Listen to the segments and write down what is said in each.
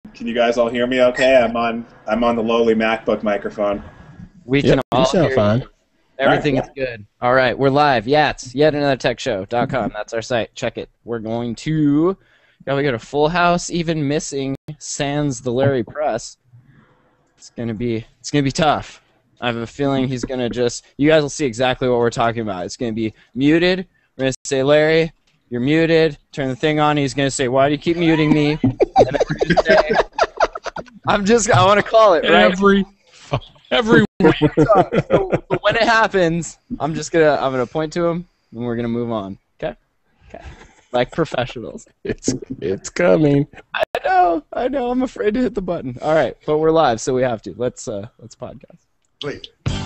Can you guys all hear me okay? I'm on the lowly MacBook microphone. We can all hear fine. you. Everything is good. All right, we're live. YATS, yetanothertechshow.com. That's our site. Check it. We're going to... we got a full house, even missing sans the Larry Press. It's gonna be tough. I have a feeling he's gonna just... You guys will see exactly what we're talking about. It's gonna be muted. We're gonna say, Larry, you're muted. Turn the thing on. He's gonna say, why do you keep muting me? And then we're gonna say, I want to call it right. Every So when it happens, I'm gonna point to him and we're gonna move on. Okay. Like professionals. It's coming. I know. I'm afraid to hit the button. All right, but we're live, so we have to. Let's podcast. Wait.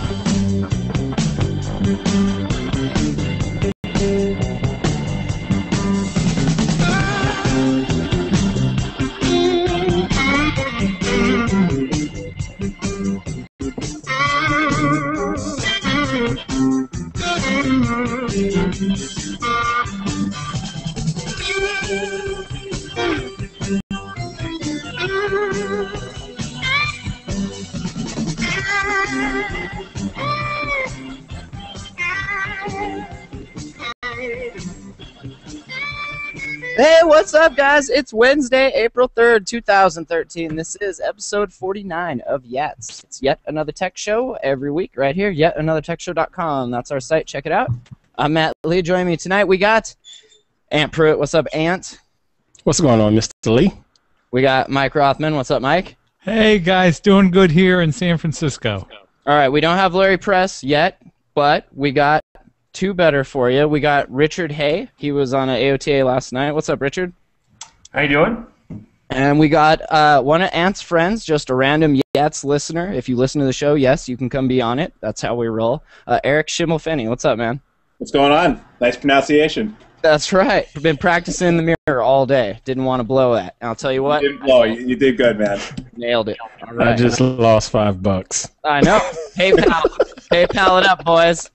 Hey, what's up, guys? It's Wednesday, April 3rd, 2013. This is episode 49 of YATS. It's Yet Another Tech Show every week right here, yetanothertechshow.com. That's our site. Check it out. I'm Matt Lee. Joining me tonight, we got Ant Pruitt. What's up, Ant? What's going on, Mr. Lee? We got Mike Rothman. What's up, Mike? Hey, guys. Doing good here in San Francisco. All right, we don't have Larry Press yet, but we got two better for you. We got Richard Hay. He was on an AOTA last night. What's up, Richard? How you doing? And we got one of Ant's friends, just a random YATS listener. If you listen to the show, yes, you can come be on it. That's how we roll. Eric Schimelpfenig. What's up, man? What's going on? Nice pronunciation. That's right. I've been practicing in the mirror all day. Didn't want to blow that. And I'll tell you what. You didn't blow. You did good, man. Nailed it. All right. I just lost $5. I know. PayPal it up, boys.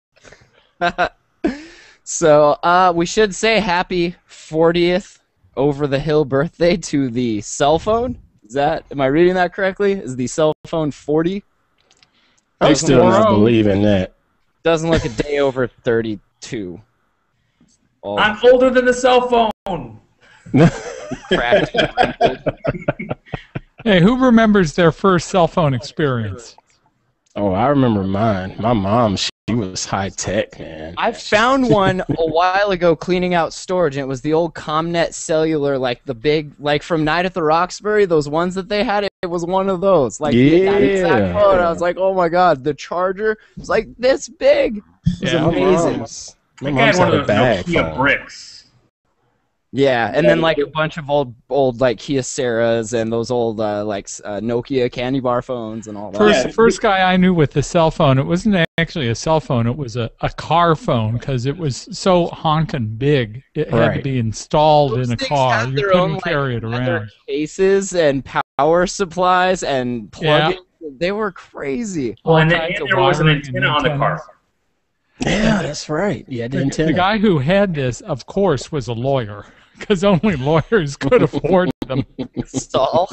So we should say happy 40th over-the-hill birthday to the cell phone. Am I reading that correctly? Is the cell phone 40? I'm still not believing that. Doesn't look a day over 32. I'm older than the cell phone. Cracked. Hey, who remembers their first cell phone experience? Oh, I remember mine. My mom, she was high tech, man. I found one a while ago cleaning out storage, and it was the old ComNet cellular, like the big, like from Night at the Roxbury, those ones that they had. It was one of those. Like, that exact phone. I was like, oh my god, the charger was like this big. It was amazing. My I had mom's one had of a those bag Nokia phone. bricks. Yeah, and then like a bunch of old like Kia Ceras and those old Nokia candy bar phones and all that. First guy I knew with a cell phone, it wasn't actually a cell phone, it was a car phone because it was so honking big. It had to be installed in a car. You couldn't carry it around. Their cases and power supplies and plug-ins. They were crazy. Well, and then there was an antenna on the car. Yeah, that's right. Yeah, the antenna. The guy who had this, of course, was a lawyer because only lawyers could afford them. Stall.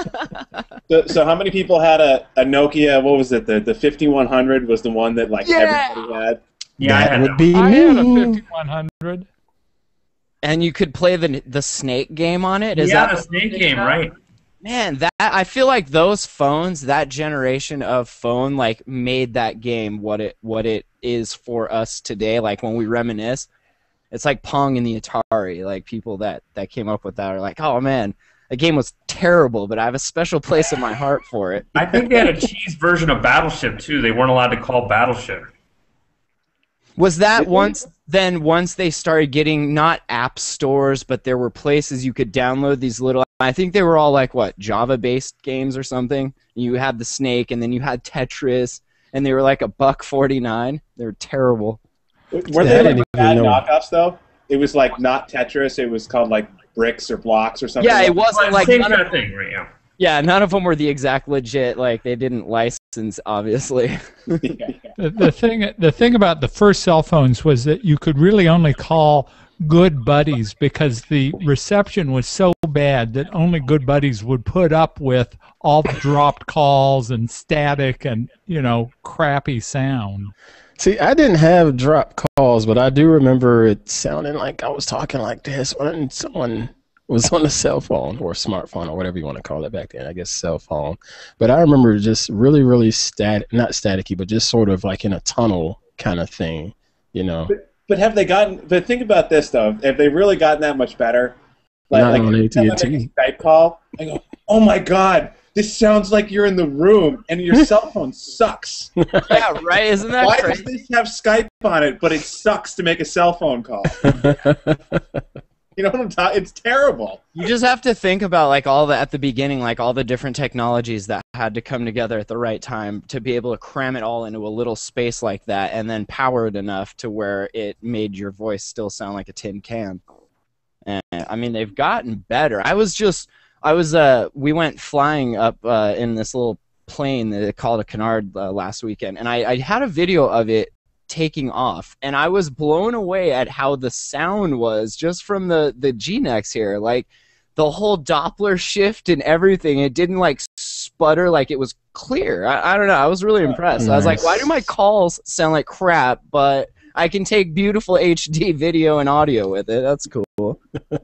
So how many people had a Nokia? What was it? The 5100 was the one that everybody had. Yeah, that would be I me. had a 5100. And you could play the Snake game on it? The Snake game, right. Man, I feel like those phones, that generation of phone, like made that game what it is for us today. Like when we reminisce, it's like Pong and the Atari. Like people that came up with that are like, oh man, the game was terrible, but I have a special place in my heart for it. I think they had a cheese version of Battleship too. They weren't allowed to call Battleship. Was that once they started getting not app stores, but there were places you could download these little, I think they were all like what, Java-based games or something. You had the Snake, and then you had Tetris, and they were like $1.49. They were terrible. Were they like bad knockoffs though? It was like not Tetris. It was called like Bricks or Blocks or something. Yeah, it wasn't like same kind of thing, right? Yeah. Yeah, none of them were the exact legit. Like they didn't license, obviously. The thing about the first cell phones was that you could really only call good buddies because the reception was so bad that only good buddies would put up with all the dropped calls and static and, crappy sound. See, I didn't have drop calls, but I do remember it sounding like I was talking like this when someone was on a cell phone or a smartphone or whatever you want to call it back then. I guess cell phone. But I remember just really, really not staticky, but just sort of like in a tunnel kind of thing, But have they gotten? But think about this though. Have they really gotten that much better? Not on AT&T. Skype call. I go, oh my god, this sounds like you're in the room, and your cell phone sucks. Yeah, right. Isn't that Why crazy? does this have Skype on it, but it sucks to make a cell phone call? You know what I'm talking? It's terrible. You just have to think about at the beginning, all the different technologies that had to come together at the right time to be able to cram it all into a little space like that, and then power it enough to where it made your voice still sound like a tin can. And I mean, they've gotten better. We went flying up in this little plane that they called a canard last weekend, and I had a video of it taking off, and I was blown away at how the sound was just from the G-Nex here. The whole Doppler shift and everything, it didn't sputter, it was clear. I don't know, I was really impressed. Nice. I was like, why do my calls sound like crap, but I can take beautiful HD video and audio with it? That's cool.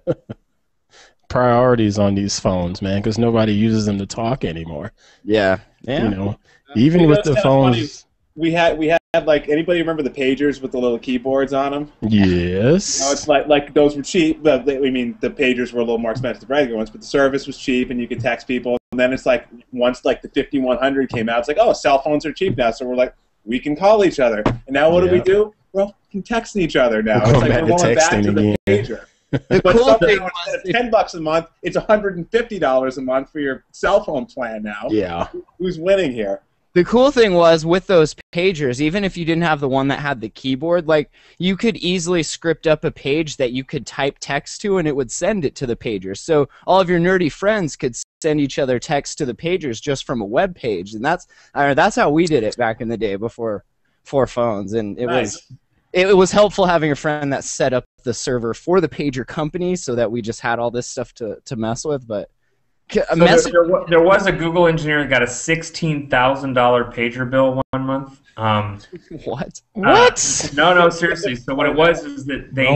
Priorities on these phones, man, because nobody uses them to talk anymore. Yeah. Even with the phones. Funny. We had anybody remember the pagers with the little keyboards on them? Yes. It's like those were cheap, but the pagers were a little more expensive than regular ones, but the service was cheap and you could text people. And then it's once the 5100 came out, it's oh, cell phones are cheap now, so we're we can call each other. And now what do? We're all texting each other now. It's we're going back to the pager. But somehow instead of $10 a month, it's $150 a month for your cell phone plan now. Yeah. Who's winning here? The cool thing was with those pagers, even if you didn't have the one that had the keyboard, you could easily script up a page that you could type text to and it would send it to the pager. So all of your nerdy friends could send each other text to the pagers just from a web page. And that's how we did it back in the day before phones. And it was helpful having a friend that set up the server for the pager company so that we just had all this stuff to mess with. But there was a Google engineer that got a $16,000 pager bill one month. What? No, seriously. So what it was is that they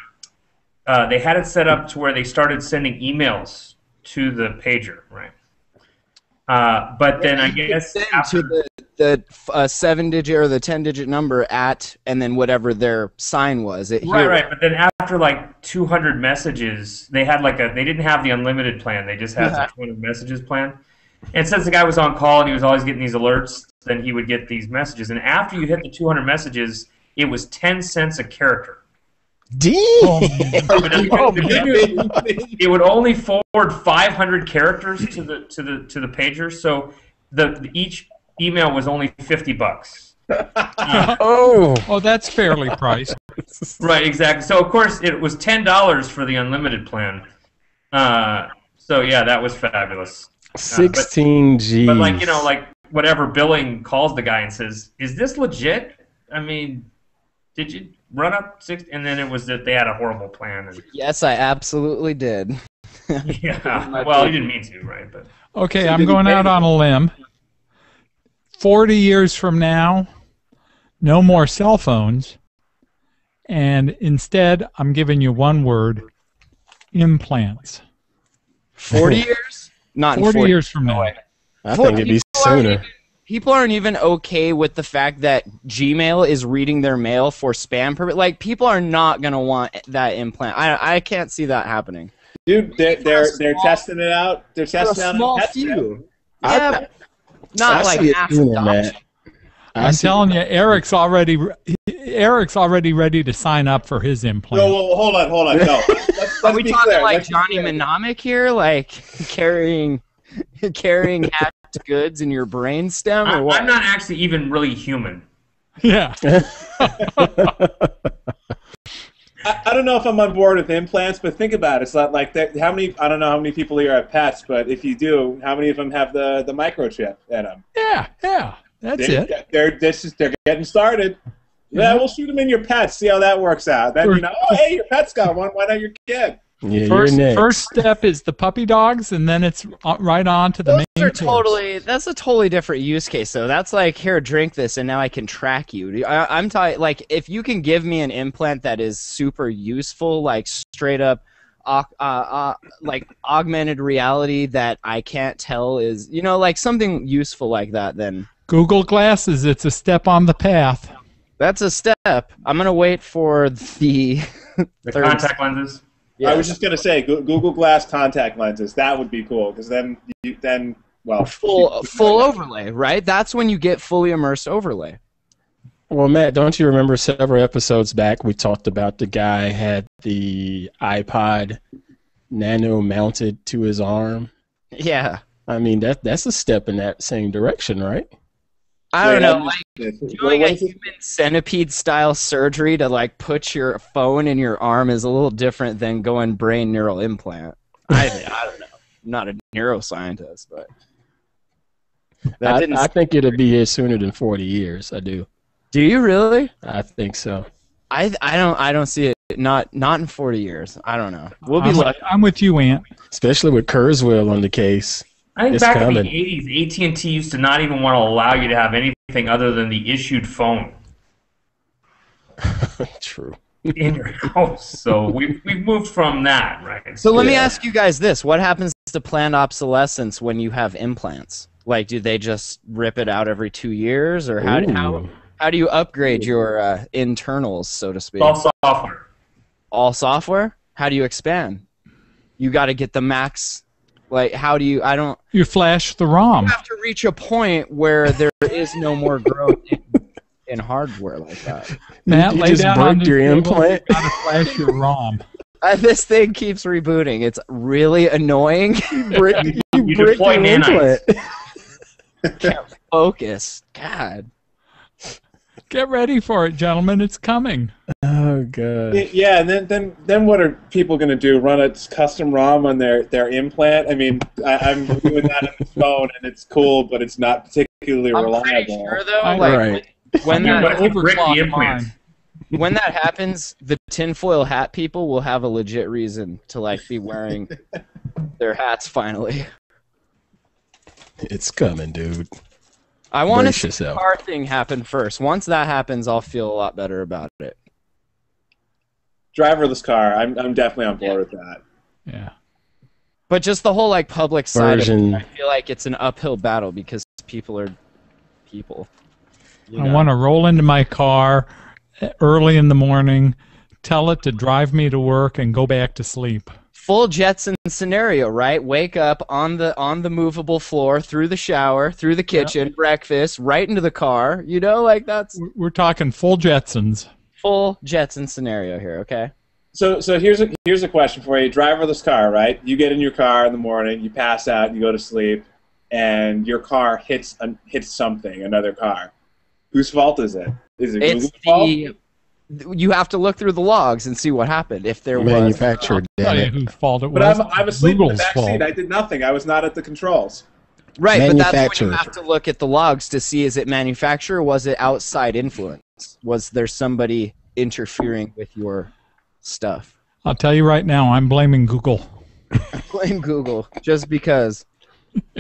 had it set up to where they started sending emails to the pager, right? But then I guess after to the 7-digit or the 10-digit number and then whatever their sign was. Right. But then after 200 messages, they had they didn't have the unlimited plan. They just had the 200 messages plan. And since the guy was on call and he was always getting these alerts, then he would get these messages. And after you hit the 200 messages, it was 10 cents a character. Damn! It would only forward 500 characters to the pager, so each email was only $50. Oh, that's fairly priced. Right, exactly. So of course it was $10 for the unlimited plan. So yeah, that was fabulous. 16 G's. But whatever billing calls the guy and says, "Is this legit? I mean, did you run up 6?" And then it was that they had a horrible plan. Yes, I absolutely did. Yeah. Well, you didn't mean to, right? But okay, I'm going out on a limb. 40 years from now, no more cell phones, and instead, I'm giving you one word: implants. 40 years? Not 40 years from now. I think it'd be sooner. People aren't even okay with the fact that Gmail is reading their mail for spam purpose. People are not gonna want that implant. I can't see that happening. Dude, they're testing it out. They're testing out a small few. Yeah, not mass adoption. I'm telling you, Eric's already ready to sign up for his implant. No, hold on. No, let's are we be talking clear. Johnny Mnemonic here, carrying hacked goods in your brainstem, or what? I'm not actually even really human. Yeah. I don't know if I'm on board with implants, but think about it. It's not like that. I don't know how many people here have pets, but if you do, how many of them have the microchip in them? Yeah. That's it. They're getting started. Yeah, we'll shoot them in your pets. See how that works out. Then oh, hey, your pet's got one. Why not your kid? Yeah, first step is the puppy dogs, and then it's right on to the main course. That's a totally different use case, though. That's like, here, drink this, and now I can track you. I'm talking, like, if you can give me an implant that is super useful, like straight up, like augmented reality that I can't tell is, like something useful like that, then Google Glasses, it's a step on the path. That's a step. I'm gonna wait for the contact lenses. Yeah. I was just gonna say Google Glass contact lenses. That would be cool because then full overlay, right? That's when you get fully immersed overlay. Well, Matt, don't you remember several episodes back we talked about the guy had the iPod Nano mounted to his arm? Yeah. I mean that's a step in that same direction, right? I don't know, like doing a human centipede style surgery to like put your phone in your arm is a little different than going brain neural implant. I don't know. I'm not a neuroscientist, but I think it'll be here sooner than 40 years. I do. Do you really? I think so. I don't see it. Not in 40 years. I don't know. We'll be lucky. I'm with you, Ant. Especially with Kurzweil on the case. I think back in the 80s, AT&T used to not even want to allow you to have anything other than the issued phone. True. In your house. So we've moved from that, right? So let me ask you guys this. What happens to planned obsolescence when you have implants? Like, do they just rip it out every 2 years? Or how do you upgrade your internals, so to speak? All software. All software? How do you expand? You got to get the max... Like, how do you... You flash the ROM. You have to reach a point where there is no more growth in hardware like that. Matt, lay down on your implant. You gotta flash your ROM. This thing keeps rebooting. It's really annoying. You deploy nanites. Can't focus. God. Get ready for it, gentlemen. It's coming. Oh god. Yeah, and then what are people going to do? Run a custom ROM on their implant? I mean, I'm doing that on the phone, and it's cool, but it's not particularly reliable. I'm pretty sure, though, right. when when that happens, the tinfoil hat people will have a legit reason to like be wearing their hats finally. It's coming, dude. I want to see the car thing happen first. Once that happens, I'll feel a lot better about it. Driverless car. I'm definitely on board with that. Yeah. But just the whole like public side of it, I feel like it's an uphill battle because people are people. I want to roll into my car early in the morning, tell it to drive me to work, and go back to sleep. Full Jetson scenario, right? Wake up on the movable floor, through the shower, through the kitchen, breakfast, right into the car. Like that's... We're talking full Jetsons. Full Jetson scenario here, okay? So here's a question for you. Driverless car, right? You get in your car in the morning, you pass out, you go to sleep, and your car hits something, another car. Whose fault is it? Is it Google's fault? You have to look through the logs and see what happened. If there manufactured, was whose fault it was. But I'm asleep Google's in the back seat. I did nothing. I was not at the controls. Right, but that's when you have to look at the logs to see, is it manufacturer or was it outside influence? Was there somebody interfering with your stuff? I'll tell you right now, I'm blaming Google. Blame Google, just because. Yeah.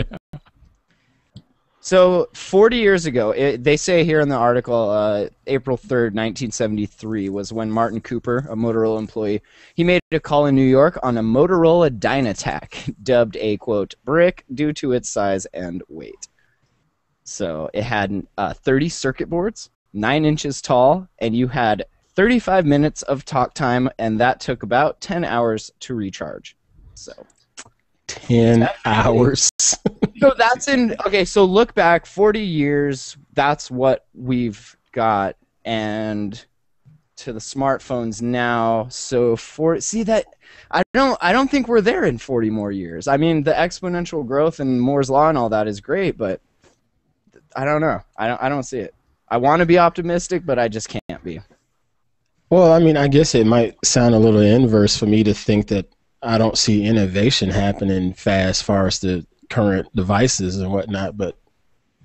So 40 years ago, they say here in the article, April 3rd, 1973 was when Martin Cooper, a Motorola employee, he made a call in New York on a Motorola Dynatac, dubbed a, quote, brick due to its size and weight. So it had 30 circuit boards, 9 inches tall, and you had 35 minutes of talk time, and that took about 10 hours to recharge. So 10 hours. So that's so look back 40 years, that's what we've got, and to the smartphones now. So I don't think we're there in 40 more years. I mean, the exponential growth and Moore's law and all that is great, but I don't know. I don't see it. I want to be optimistic, but I just can't be. Well, I mean, I guess it might sound a little inverse for me to think that I don't see innovation happening fast as far as the current devices and whatnot, but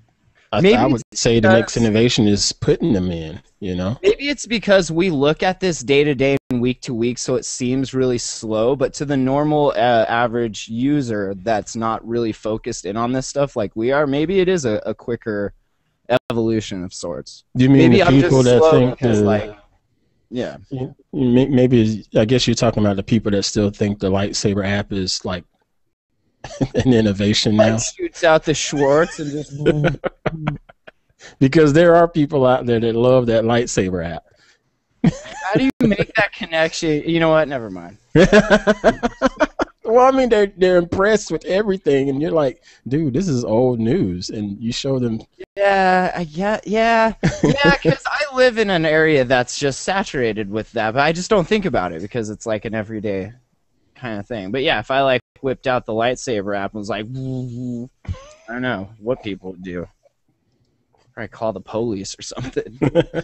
I would say the next innovation is putting them in, you know? Maybe it's because we look at this day to day and week to week, so it seems really slow, but to the normal average user that's not really focused in on this stuff like we are, maybe it is a quicker evolution of sorts. Do you mean maybe the people that think yeah. Maybe, I guess you're talking about the people that still think the lightsaber app is like an innovation now. Shoots out the Schwartz and just... Because there are people out there that love that lightsaber app. How do you make that connection? You know what? Never mind. Well, I mean, they're impressed with everything, and you're like, dude, this is old news, and you show them. Yeah. Because I live in an area that's just saturated with that, but I just don't think about it because it's like an everyday kind of thing. But yeah, if I like whipped out the lightsaber app and was like, I don't know what people would do. Probably call the police or something.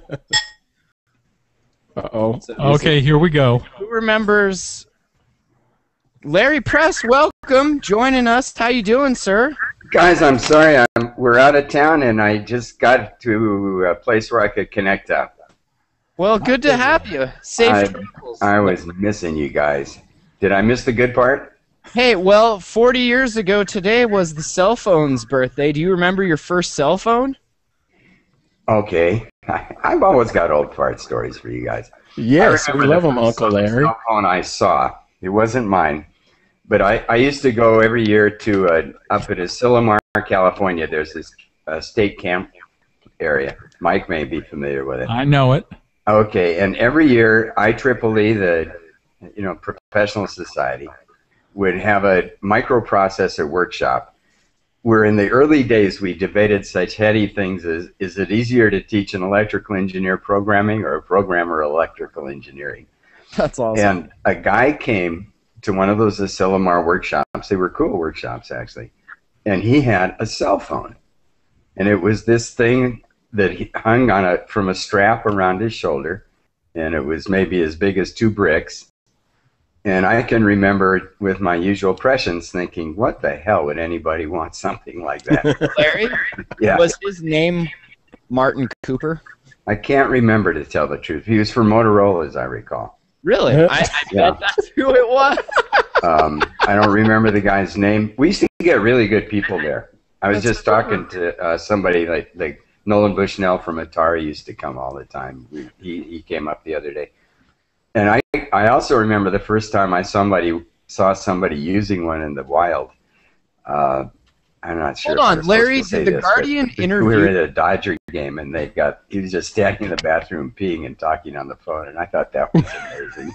Uh-oh. Okay, here we go. Who remembers Larry Press? Welcome, joining us. How you doing, sir? Guys, I'm sorry. We're out of town, and I just got to a place where I could connect up. Well, good to have you. Safe travels. I was missing you guys. Did I miss the good part? Hey, well, 40 years ago today was the cell phone's birthday. Do you remember your first cell phone? Okay. I've always got old fart stories for you guys. Yes, we love them, Uncle Larry. Cell phone I saw. It wasn't mine. But I used to go every year to up at Asilomar, California. There's this state camp area. Mike may be familiar with it. I know it. Okay, and every year IEEE, the professional society, would have a microprocessor workshop where in the early days we debated such heady things as, is it easier to teach an electrical engineer programming or a programmer electrical engineering? That's awesome. And a guy came to one of those Asilomar workshops. They were cool workshops, actually. And he had a cell phone. And it was this thing that he hung on from a strap around his shoulder. And it was maybe as big as 2 bricks. And I can remember with my usual prescience thinking, what the hell would anybody want something like that? Larry? Yeah. Was his name Martin Cooper? I can't remember, to tell the truth. He was from Motorola, as I recall. Really? I bet that's who it was. I don't remember the guy's name. We used to get really good people there. I was just talking to somebody like Nolan Bushnell from Atari used to come all the time. He came up the other day. And I also remember the first time I saw somebody using one in the wild. I'm not sure. Hold on, Larry, did the Guardian interview? We were at a Dodger game, and he was just standing in the bathroom peeing and talking on the phone, and I thought that was amazing.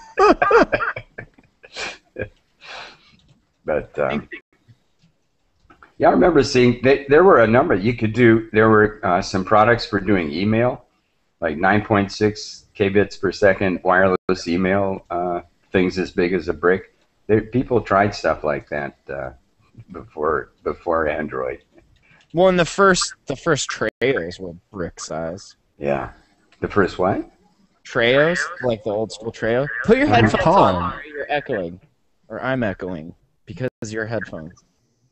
But yeah, I remember seeing there were a number you could do. There were some products for doing email, like 9.6 kbits per second wireless email, things as big as a brick. People tried stuff like that before Android. Well, and the first Treos were brick size. Yeah, the first what? Treos, like the old school Treo. Put your headphones on, or you're echoing, or I'm echoing because your headphones.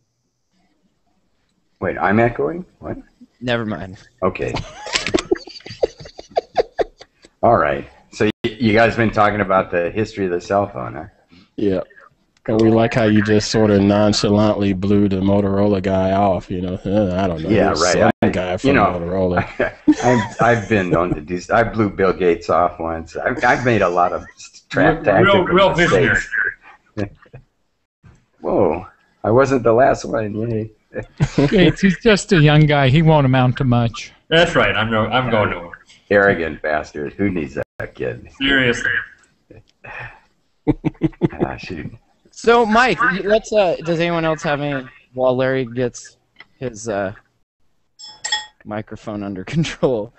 Wait, I'm echoing? What? Never mind. Okay. All right. So you guys been talking about the history of the cell phone, huh? Yeah. And we like how you just sort of nonchalantly blew the Motorola guy off, I don't know. Yeah, right. Guy from Motorola. I've been known to do. I blew Bill Gates off once. I've made a lot of tactical real visionary. Whoa! I wasn't the last one. Yay! Gates, he's just a young guy. He won't amount to much. That's right. I'm going nowhere. Arrogant bastard. Who needs that kid? Seriously. Shoot. So, Mike, let's. Does anyone else have any? While Larry gets his microphone under control,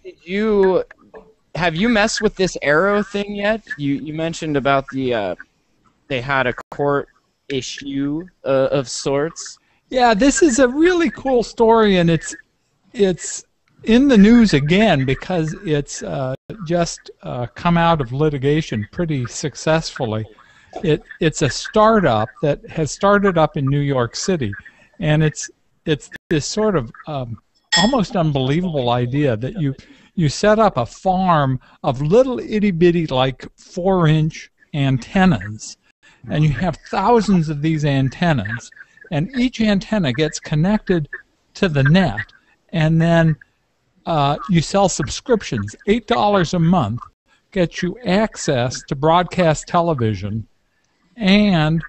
have you messed with this Arrow thing yet? You mentioned about they had a court issue of sorts. Yeah, this is a really cool story, and it's in the news again because it's just come out of litigation pretty successfully. It's a startup that has started up in New York City, and it's this sort of almost unbelievable idea that you set up a farm of little itty bitty like 4-inch antennas, and you have thousands of these antennas, and each antenna gets connected to the net, and then you sell subscriptions. $8 a month gets you access to broadcast television and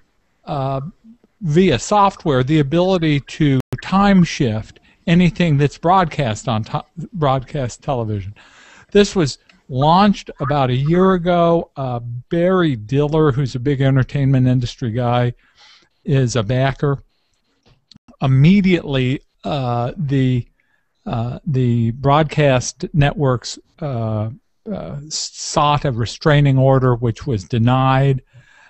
via software the ability to time shift anything that's broadcast on broadcast television. This was launched about a year ago. Barry Diller, who's a big entertainment industry guy, is a backer. Immediately, the broadcast networks sought a restraining order, which was denied.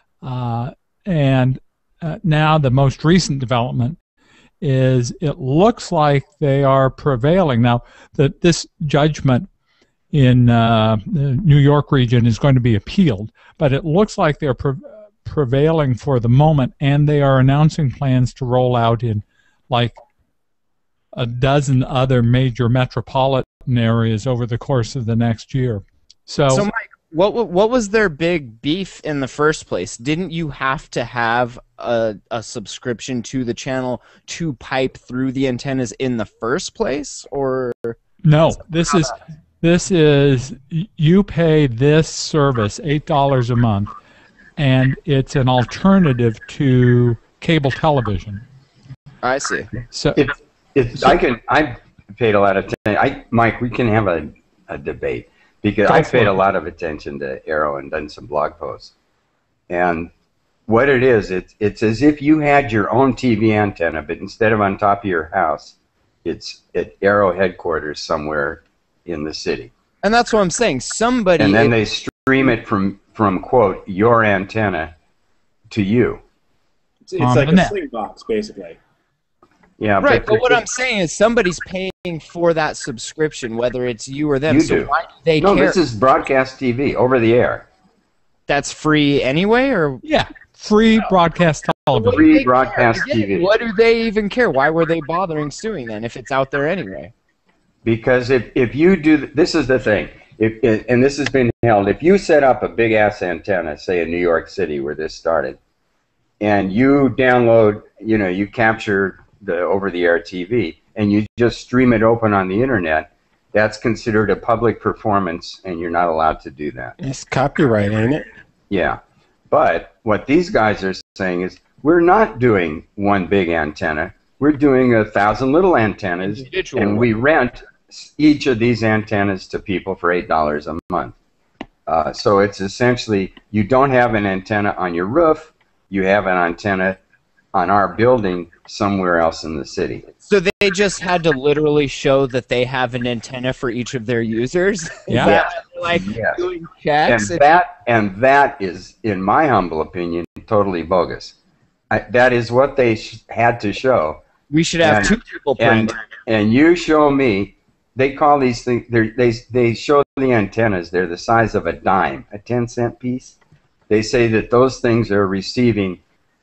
And now the most recent development is it looks like they are prevailing. Now, this judgment in the New York region is going to be appealed, but it looks like they're prevailing for the moment, and they are announcing plans to roll out in like a dozen other major metropolitan areas over the course of the next year. So Mike, what was their big beef in the first place? Didn't you have to have a subscription to the channel to pipe through the antennas in the first place, or no? This is you pay this service $8 a month, and it's an alternative to cable television. I see. So I paid a lot of attention. Mike, we can have a debate, because I paid a lot of attention to Arrow and done some blog posts. And what it is, it's as if you had your own TV antenna, but instead of on top of your house, it's at Arrow headquarters somewhere in the city. And that's what I'm saying. Somebody. And then they stream it from quote, your antenna to you. It's like a sling box, basically. Yeah, right, but what I'm saying is somebody's paying for that subscription, whether it's you or them. You so do. why do they No, care? this is broadcast TV, over the air. That's free anyway, or yeah, free broadcast television. Free broadcast TV. What do they even care? Why were they bothering suing then if it's out there anyway? Because if you do, this is the thing, and this has been held, if you set up a big-ass antenna, say in New York City where this started, and you download, you capture the over-the-air TV, and you just stream it open on the internet, that's considered a public performance, and you're not allowed to do that. It's copyright, ain't it? Yeah. But what these guys are saying is, we're not doing one big antenna. We're doing 1,000 little antennas, and we rent each of these antennas to people for $8 a month. So it's essentially, you don't have an antenna on your roof, you have an antenna on our building somewhere else in the city. So they just had to literally show that they have an antenna for each of their users? Yeah. Doing checks? And that is, in my humble opinion, totally bogus. That is what they had to show. We should have two people playing. And you show me, they call these things, they show the antennas, they're the size of a dime, a 10-cent piece. They say that those things are receiving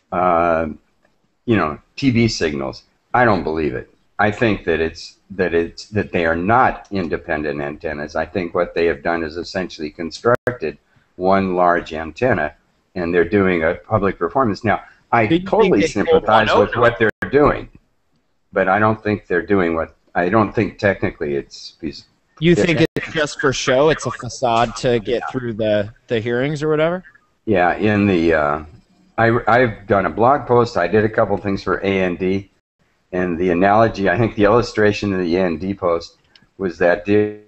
TV signals. I don't believe it. I think that they are not independent antennas. I think what they have done is essentially constructed one large antenna, and they're doing a public performance. Now, I totally sympathize with what they're doing, but I don't think they're doing what. I don't think technically it's. You think it's just for show? It's a facade to get through the hearings or whatever? Yeah, in the. I've done a blog post. I did a couple things for A&D, and the analogy, I think the illustration of the A&D post was that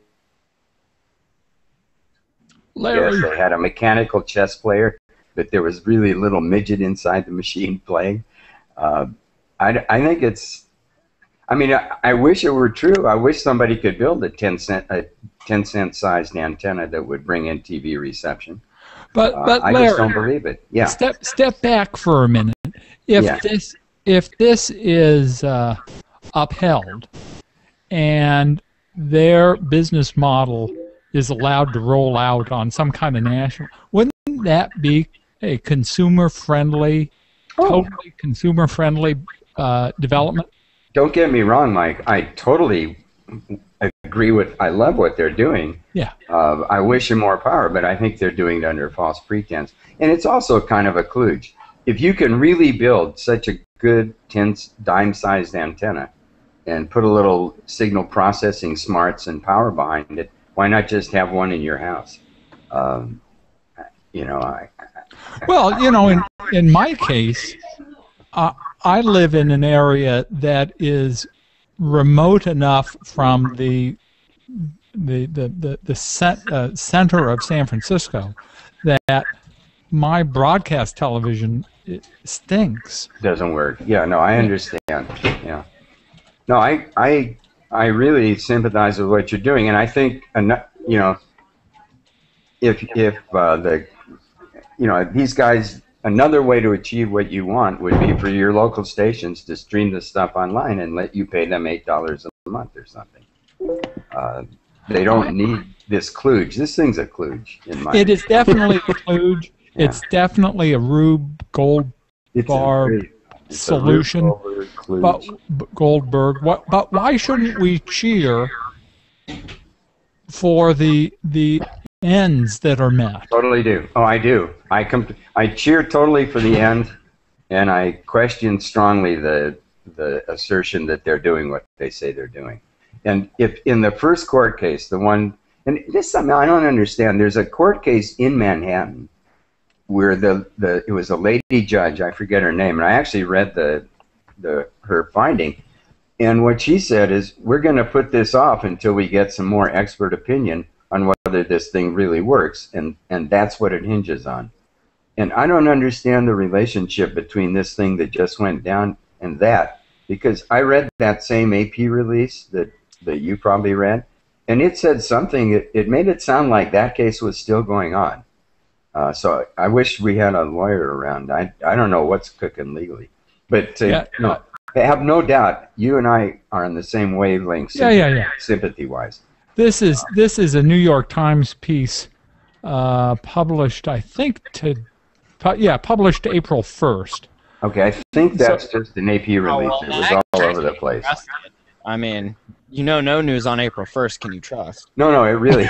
Larry. they had a mechanical chess player, but there was really a little midget inside the machine playing. I think it's. I mean, I wish it were true. I wish somebody could build a 10-cent sized antenna that would bring in TV reception. But I Larry, just don't believe it. Yeah. Step back for a minute. If this is upheld, and their business model is allowed to roll out on some kind of national, wouldn't that be a consumer-friendly, totally consumer-friendly development? Don't get me wrong, Mike. I totally agree with. I love what they're doing. Yeah. I wish them more power, but I think they're doing it under false pretense. And it's also kind of a kludge. If you can really build such a good dime-sized antenna and put a little signal processing smarts and power behind it, why not just have one in your house? You know, Well, you know, in my case, I live in an area that is remote enough from the center of San Francisco that my broadcast television stinks. doesn't work. Yeah, no, I understand. Yeah. No, I really sympathize with what you're doing, and I think, you know, if these guys, another way to achieve what you want would be for your local stations to stream the stuff online and let you pay them $8 a month or something. They don't need this kludge. This thing's a kludge, in my It is definitely a kludge. Yeah. It's definitely a Rube Goldberg solution. But Goldberg. But why shouldn't we cheer for the ends that are met? Totally do. Oh, I do. I cheer totally for the end, and I question strongly the assertion that they're doing what they say they're doing. And if in the first court case, the one, and this is something I don't understand. There's a court case in Manhattan where it was a lady judge, I forget her name, and I actually read her finding. And what she said is, we're going to put this off until we get some more expert opinion on whether this thing really works, and that's what it hinges on. And I don't understand the relationship between this thing that just went down and that, because I read that same AP release that you probably read, and it said something, it made it sound like that case was still going on. So I wish we had a lawyer around. I don't know what's cooking legally. But no, I have no doubt you and I are on the same wavelength sympathy-wise. This is a New York Times piece published, I think, published April 1st. Okay, I think that's just an AP release. It was all over the place. I mean, no news on April 1st can you trust? No, it really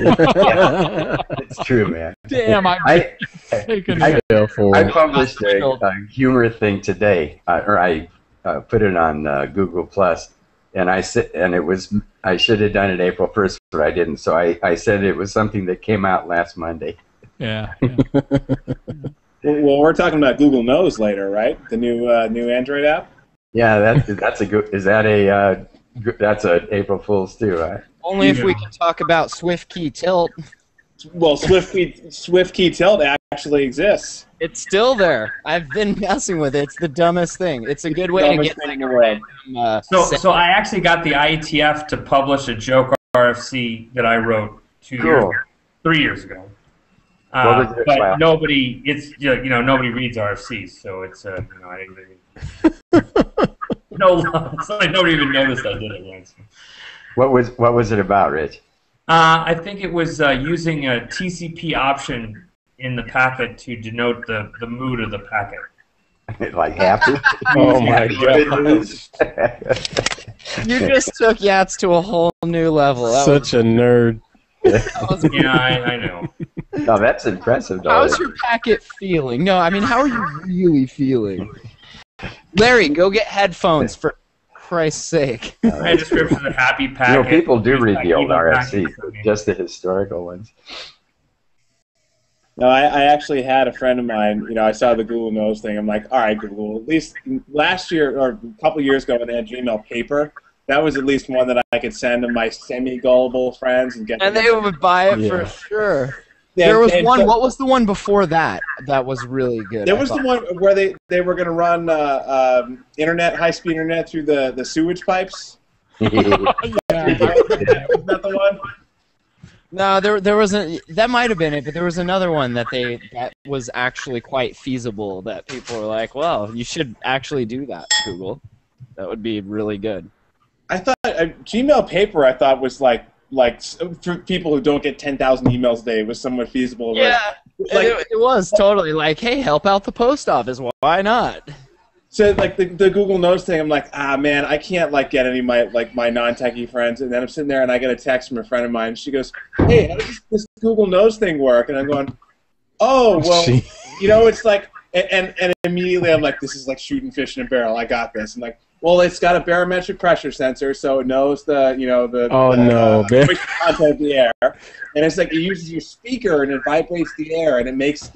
it's true, man. Damn, I published a humor thing today, or I put it on Google Plus, and I should have done it April 1st, but I didn't. So I said it was something that came out last Monday. Yeah. Well, we're talking about Google Knows later, right? The new Android app. Yeah, that's a good. Is that a that's a April Fool's too, right? Only if we can talk about Swift Key Tilt. Well, Swift Key Tilt actually exists. It's still there. I've been messing with it. It's the dumbest thing. It's a good way to get like a random. So I actually got the IETF to publish a joke RFC that I wrote 3 years ago. But nobody reads RFCs, so it's I didn't really. It's like nobody even noticed I did it once. What was it about, Rich? I think it was using a TCP option in the packet to denote the mood of the packet. Like happy? Oh my God! You just took YATS to a whole new level. Such a nerd. Yeah, I know. No, that's impressive. How's your packet feeling? No, I mean, how are you really feeling? Larry, go get headphones for Christ's sake. My description of the happy packet. People do read the old RFCs, just the historical ones. No, I actually had a friend of mine, I saw the Google Knows thing. I'm like, all right, Google, at least last year or a couple years ago when they had Gmail Paper, that was at least one that I could send to my semi-gullible friends and get. And they would buy it for sure. Yeah, there was one. What was the one before that? That was really good. There was the one where they were going to run high-speed internet through the sewage pipes. Yeah. Was that the one? No, there wasn't. That might have been it, but there was another one that was actually quite feasible. That people were like, "Well, you should actually do that, Google. That would be really good." I thought Gmail Paper. I thought was like for people who don't get 10,000 emails a day, was somewhat feasible. Yeah, it was totally like, hey, help out the post office. Why not? So like the Google Notes thing, I'm like, man, I can't like get any of my my non-techie friends, and then I'm sitting there and I get a text from a friend of mine. She goes, "Hey, how does this Google Notes thing work?" And I'm going, "Oh, well, it's like," and immediately I'm like, "This is like shooting fish in a barrel. I got this." And like, well, it's got a barometric pressure sensor, so it knows the content of the air, and it's like it uses your speaker and it vibrates the air and it makes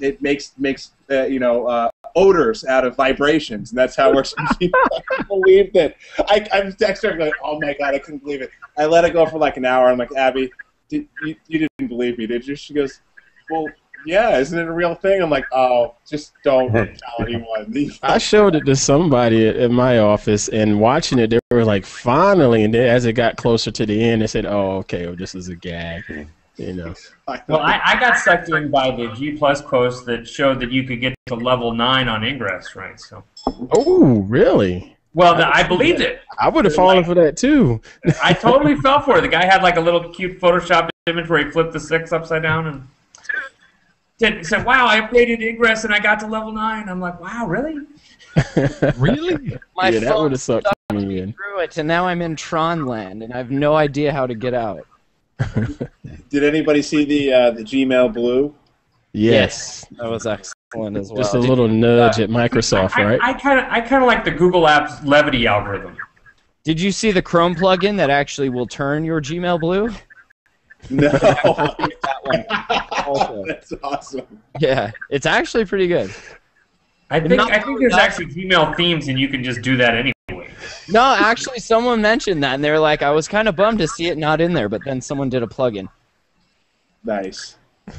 odors out of vibrations, and that's how it works. I can't believe that. I'm texting her like, oh my god, I couldn't believe it. I let it go for like an hour. I'm like, Abby, you didn't believe me, did you? She goes, well, yeah, isn't it a real thing? I'm like, oh, just don't tell anyone. I showed it to somebody at my office, and watching it, they were like, finally, and then as it got closer to the end, they said, oh, okay, well, this is a gag. Well, I got sucked in by the G+ post that showed that you could get to level 9 on Ingress, right? So. Oh, really? Well, I believed it. I would have fallen for that too. I totally fell for it. The guy had like a little cute Photoshop image where he flipped the 6 upside down and said, "Wow, I upgraded Ingress and I got to level 9." I'm like, "Wow, really?" Really? My that phone would have sucked me in. through it, and now I'm in Tron land, and I have no idea how to get out. Did anybody see the Gmail Blue? Yes. That was excellent as well. Just a little nudge at Microsoft, right? I kind of like the Google Apps levity algorithm. Did you see the Chrome plugin that actually will turn your Gmail blue? No. That one. Also. That's awesome. Yeah, it's actually pretty good. I think there's actually Gmail themes, and you can just do that anyway. No, actually, someone mentioned that, and they were like, I was kind of bummed to see it not in there, but then someone did a plugin. Nice.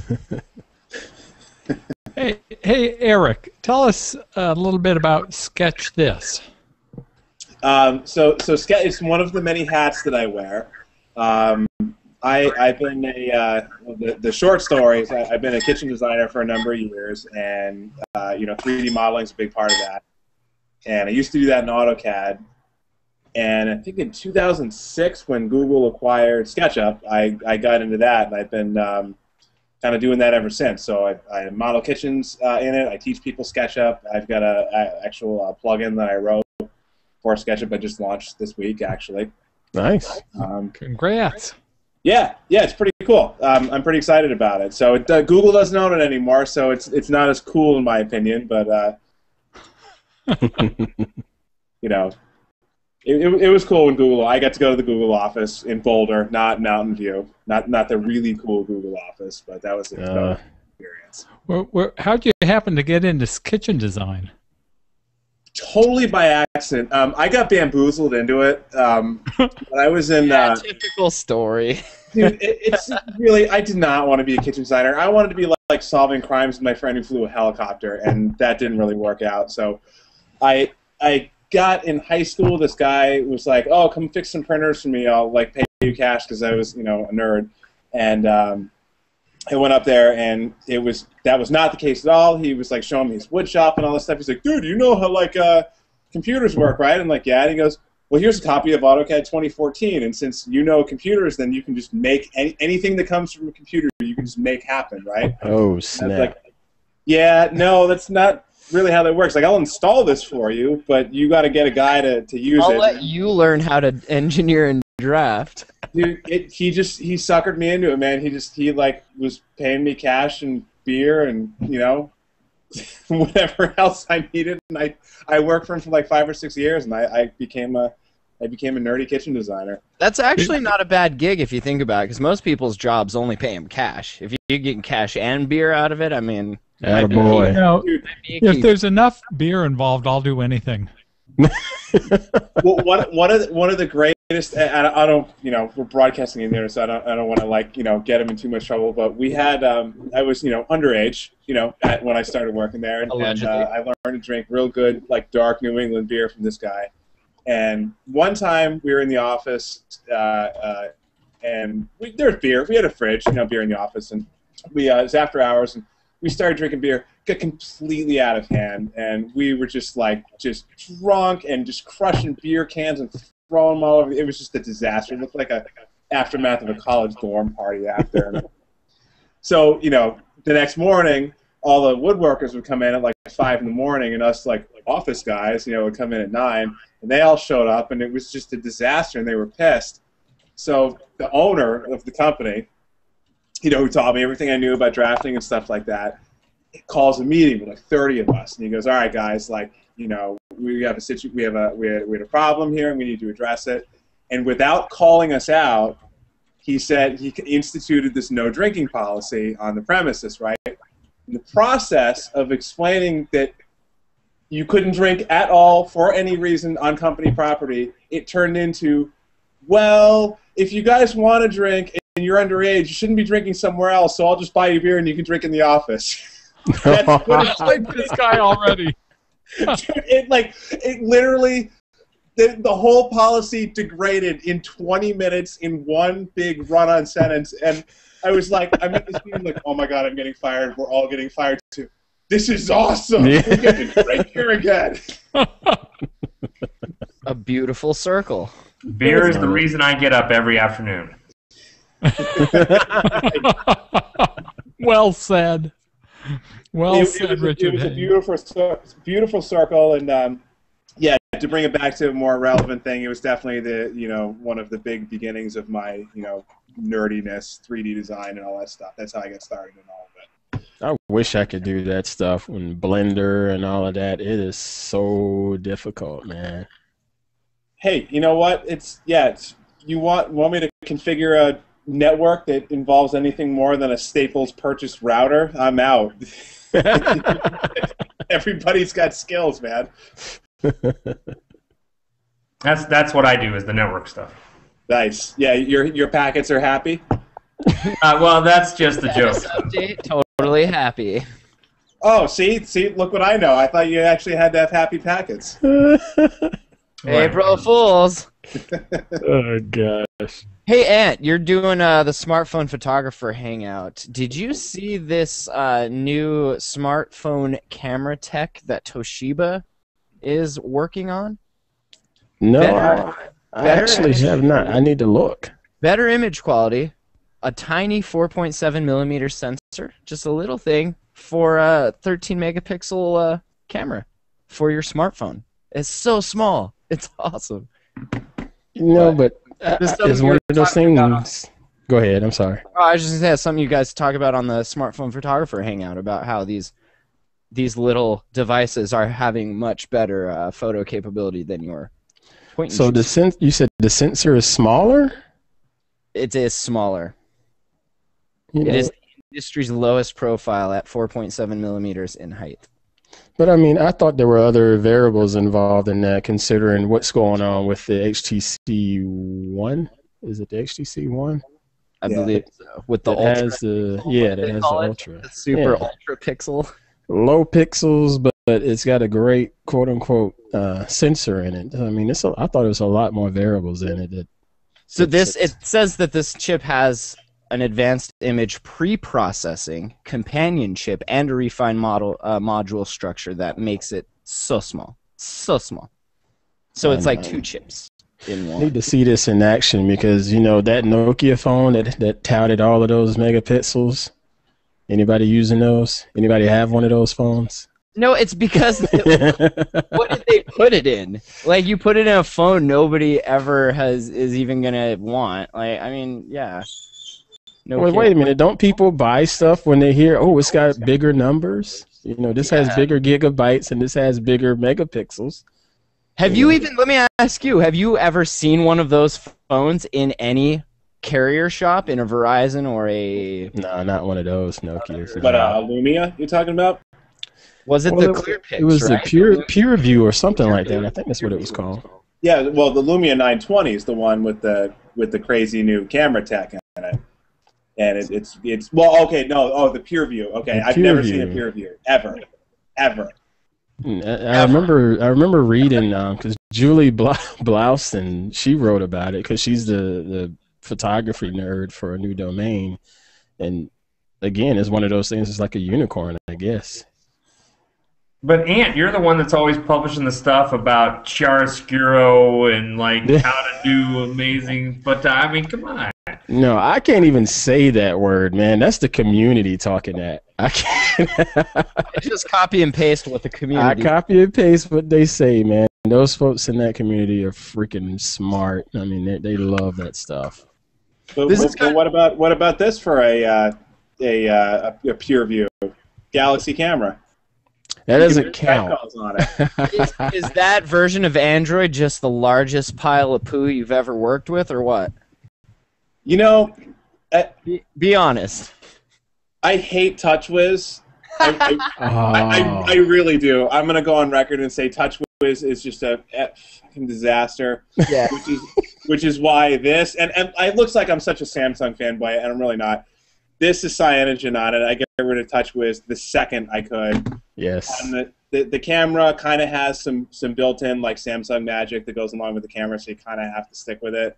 Hey, Eric, tell us a little bit about Sketch This. So Sketch is one of the many hats that I wear. I've been the short stories. I've been a kitchen designer for a number of years, and 3D modeling is a big part of that. And I used to do that in AutoCAD. And I think in 2006, when Google acquired SketchUp, I got into that, and I've been kind of doing that ever since. So I model kitchens in it. I teach people SketchUp. I've got an actual plugin that I wrote for SketchUp I just launched this week, actually. Nice. Congrats. Yeah, it's pretty cool. I'm pretty excited about it. So Google doesn't own it anymore, so it's not as cool in my opinion. But It was cool when Google. I got to go to the Google office in Boulder, not Mountain View, not the really cool Google office, but that was an experience. How'd you happen to get into kitchen design? Totally by accident. I got bamboozled into it. But I was in. Typical story. Dude, it's really. I did not want to be a kitchen designer. I wanted to be like solving crimes with my friend who flew a helicopter, and that didn't really work out. So, I got in high school. This guy was like, "Oh, come fix some printers for me. I'll like pay you cash," because I was, a nerd. And I went up there, and that was not the case at all. He was like showing me his wood shop and all this stuff. He's like, "Dude, you know how like computers work, right?" I'm like, "Yeah." And he goes, "Well, here's a copy of AutoCAD 2014, and since you know computers, then you can just make anything that comes from a computer. You can just make happen, right?" Oh snap! Like, yeah, no, that's not really how that works. Like, I'll install this for you, but you got to get a guy to use it. I'll let you learn how to engineer and draft. Dude, he suckered me into it, man. He like was paying me cash and beer and whatever else I needed, and I worked for him for like 5 or 6 years, and I became a nerdy kitchen designer. That's actually not a bad gig if you think about it, because most people's jobs only pay them cash. If you get cash and beer out of it, I mean. Attaboy. If there's enough beer involved, I'll do anything. Well, one of the greatest. I don't. We're broadcasting in there, so I don't want to get him in too much trouble. But we had. I was underage. When I started working there, and I learned to drink real good like dark New England beer from this guy. And one time we were in the office, and there's beer. We had a fridge, beer in the office, and it was after hours, and we started drinking beer, got completely out of hand, and we were just drunk and just crushing beer cans and throwing them all over. It was just a disaster. It looked like a aftermath of a college dorm party after. So, the next morning, all the woodworkers would come in at like 5 in the morning, and us like office guys, would come in at 9, and they all showed up, and it was just a disaster, and they were pissed. So the owner of the company, who taught me everything I knew about drafting and stuff like that, calls a meeting with like 30 of us, and he goes, "All right, guys, we have we had a problem here, and we need to address it." And without calling us out, he said he instituted this no drinking policy on the premises, right? In the process of explaining that you couldn't drink at all for any reason on company property, it turned into, well, if you guys want to drink and you're underage, you shouldn't be drinking somewhere else, so I'll just buy you beer and you can drink in the office. That's what I like this guy already. Dude, it literally, the whole policy degraded in 20 minutes in one big run-on sentence, and I was like, I'm at this meeting like, oh my god, I'm getting fired. We're all getting fired too. This is awesome. Yeah. We get to drink here again. A beautiful circle. Beer is the reason I get up every afternoon. Well said. Well said, Richard. It was a beautiful circle, and yeah, to bring it back to a more relevant thing, it was definitely one of the big beginnings of my nerdiness, 3D design, and all that stuff. That's how I got started in all of it. I wish I could do that stuff in Blender and all of that. It is so difficult, man. Hey, you know what? You want me to configure a network that involves anything more than a Staples purchased router? I'm out. Everybody's got skills, man. That's what I do, is the network stuff. Nice. Yeah, your packets are happy? Well, that's just the joke. Update, totally happy. Oh, see, look what I know. I thought you actually had to have happy packets. April Fools. Oh, gosh. Hey, Ant, you're doing the smartphone photographer hangout. Did you see this new smartphone camera tech that Toshiba is working on? No, I actually have not. I need to look. Better image quality, a tiny 4.7 millimeter sensor, just a little thing for a 13 megapixel camera for your smartphone. It's so small. It's awesome. But it's one of those things. Go ahead. I'm sorry. Oh, I was just going to say, it's something you guys talk about on the smartphone photographer hangout, about how these little devices are having much better photo capability than your point. So you said the sensor is smaller? It is smaller. It is the industry's lowest profile at 4.7 millimeters in height. But I mean, I thought there were other variables involved in that, considering what's going on with the HTC One. Is it the HTC One? I believe so. With the Ultra. That has the Ultra. The super ultra pixel. Low pixels, but it's got a great quote-unquote sensor in it. I mean, I thought it was a lot more variables in it. It says that this chip has an advanced image pre-processing companion chip and a refined module structure that makes it so small. So it's like 2 chips in one. I need to see this in action, because that Nokia phone that touted all of those megapixels. Anybody using those? Anybody have one of those phones? No, it's because what did they put it in? Like, you put it in a phone nobody ever is even gonna want. Like, I mean, yeah. No. Wait a minute. Don't people buy stuff when they hear, oh, it's got bigger numbers? This has bigger gigabytes and this has bigger megapixels. Let me ask you, have you ever seen one of those phones in any carrier shop, in a Verizon or a... No, not one of those Nokias. But Lumia you're talking about? Was it the ClearPix, It was right? the Pure View or something like that. I think that's what it was called. Yeah, well, the Lumia 920 is the one with the crazy new camera tech in it. And it's the Pure View. Okay, I've never seen a Pure View ever. I remember reading because Julie Blausten, she wrote about it because she's the photography nerd for A New Domain, and again, it's one of those things. It's like a unicorn, I guess. But Ant, you're the one that's always publishing the stuff about chiaroscuro and how to do amazing. But I mean, come on. No, I can't even say that word, man. That's the community talking that. I can't. Just copy and paste what the I community. copy and paste what they say, man. Those folks in that community are freaking smart. I mean, they love that stuff. But, This is but what about this for a pure view Galaxy camera? That You doesn't can do count. calls on it. Is that version of Android just the largest pile of poo you've ever worked with, or what? You know, Be honest. I hate TouchWiz. Oh. I really do. I'm gonna go on record and say TouchWiz is just a fucking disaster. Yeah. Which is why this and it looks like I'm such a Samsung fanboy, and I'm really not. This is cyanogen on it. I get rid of TouchWiz the second I could. Yes. And the camera kind of has some built-in like Samsung magic that goes along with the camera, so you kind of have to stick with it.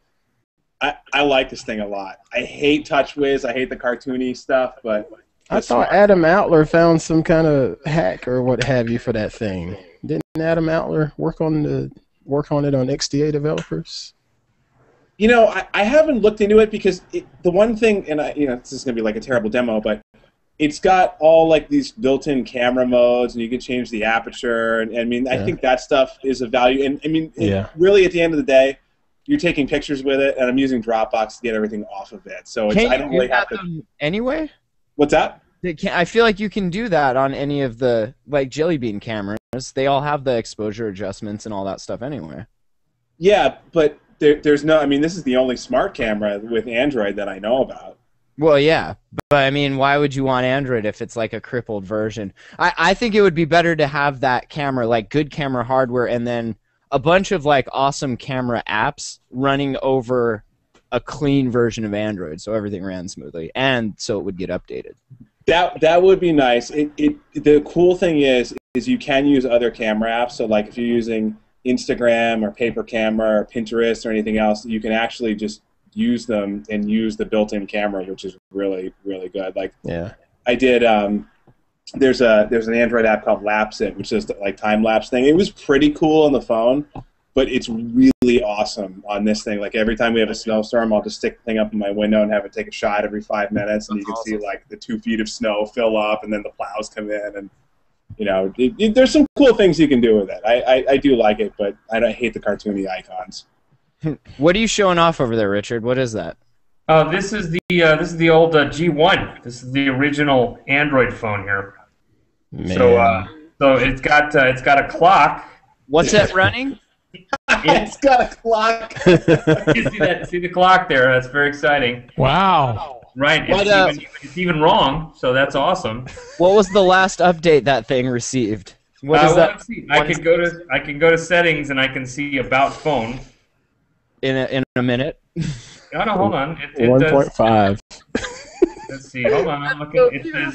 I like this thing a lot. I hate TouchWiz. I hate the cartoony stuff, but I thought Adam Outler found some kind of hack or what have you for that thing. Didn't Adam Outler work on it on XDA developers? You know, I haven't looked into it because the one thing, and this is gonna be like a terrible demo, but it's got all like these built-in camera modes, and you can change the aperture, and I mean, I think that stuff is of value. And I mean, really, at the end of the day, you're taking pictures with it, and I'm using Dropbox to get everything off of it. So I don't really have to. Anyway. What's that? I feel like you can do that on any of the like Jelly Bean cameras. They all have the exposure adjustments and all that stuff anyway. Yeah, but there's no. I mean, this is the only smart camera with Android that I know about. Well, yeah, but I mean, why would you want Android if it's like a crippled version? I think it would be better to have that camera, like good camera hardware, and then a bunch of like awesome camera apps running over a clean version of Android, so everything ran smoothly, and so it would get updated. That would be nice. The cool thing is you can use other camera apps. So like if you're using Instagram or Paper Camera or Pinterest or anything else, you can actually just use them and use the built-in camera, which is really, really good. Like I did. There's an Android app called Lapse It, which is like time lapse thing. It was pretty cool on the phone, but it's really awesome on this thing. Like every time we have a snowstorm, I'll just stick the thing up in my window and have it take a shot every 5 minutes, and you can see like the 2 feet of snow fill up, and then the plows come in, and there's some cool things you can do with it. I do like it, but I hate the cartoony icons. What are you showing off over there, Richard? What is that? This is the old G1. This is the original Android phone here. Man. So it's got a clock. What's that running? It's got a clock. You see the clock there? That's very exciting. Wow. Right. It's even wrong. So that's awesome. What was the last update that thing received? What is that? Let's see. I can go to settings and I can see about phone. In a minute. Oh, no, hold on. 1.5. Let's see. Hold on. I'm looking.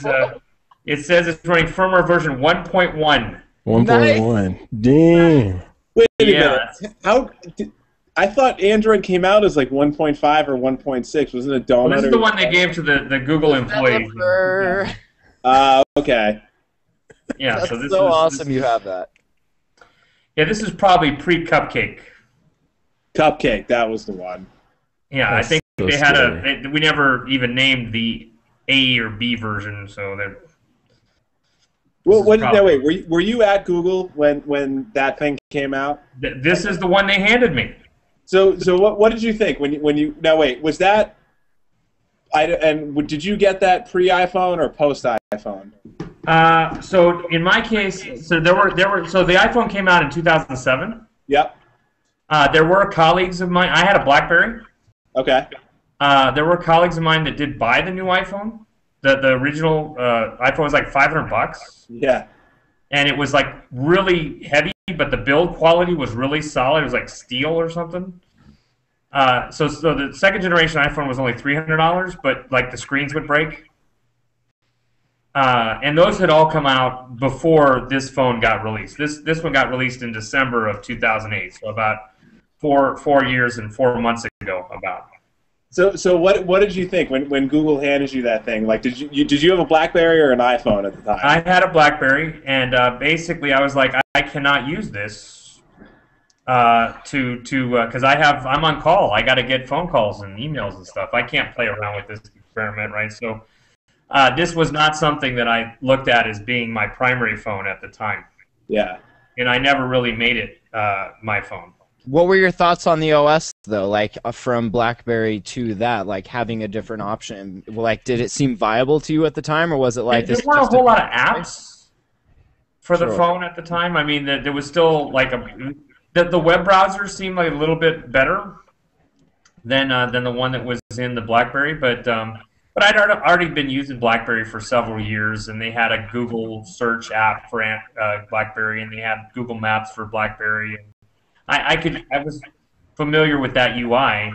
It says it's running firmware version 1.1. 1.1. Dang. Wait a minute. I thought Android came out as like 1.5 or 1.6. Wasn't it a donut? Well, this is the one they gave to the Google employees. Okay. Yeah. That's so this so is awesome. You have that. Yeah, this is probably pre-Cupcake. Cupcake, that was the one. Yeah, That's I think so they had scary. we never even named the A or B version, so that. Well, were you at Google when that thing came out? This is the one they handed me. So what did you think when you now wait, was that did you get that pre-iPhone or post-iPhone? So in my case, so the iPhone came out in 2007. Yep. There were colleagues of mine. I had a BlackBerry. Okay. There were colleagues of mine that did buy the new iPhone. The original iPhone was like $500. Yeah. And it was like really heavy, but the build quality was really solid. It was like steel or something. So the second generation iPhone was only $300, but like the screens would break. And those had all come out before this phone got released. This one got released in December of 2008, so about four years and 4 months ago. About. So what did you think when Google handed you that thing? Like, did you have a BlackBerry or an iPhone at the time? I had a BlackBerry, and basically I was like, I cannot use this because I'm on call. I got to get phone calls and emails and stuff. I can't play around with this experiment, right? So this was not something that I looked at as being my primary phone at the time. Yeah. And I never really made it my phone. What were your thoughts on the OS though? Like from BlackBerry to that, like having a different option. Like, did it seem viable to you at the time, or was it like there this? weren't a whole lot of apps for the Sure. phone at the time. I mean, there was still like the web browser seemed like a little bit better than the one that was in the BlackBerry, but I'd already been using BlackBerry for several years, and they had a Google search app for BlackBerry, and they had Google Maps for BlackBerry. And I was familiar with that UI,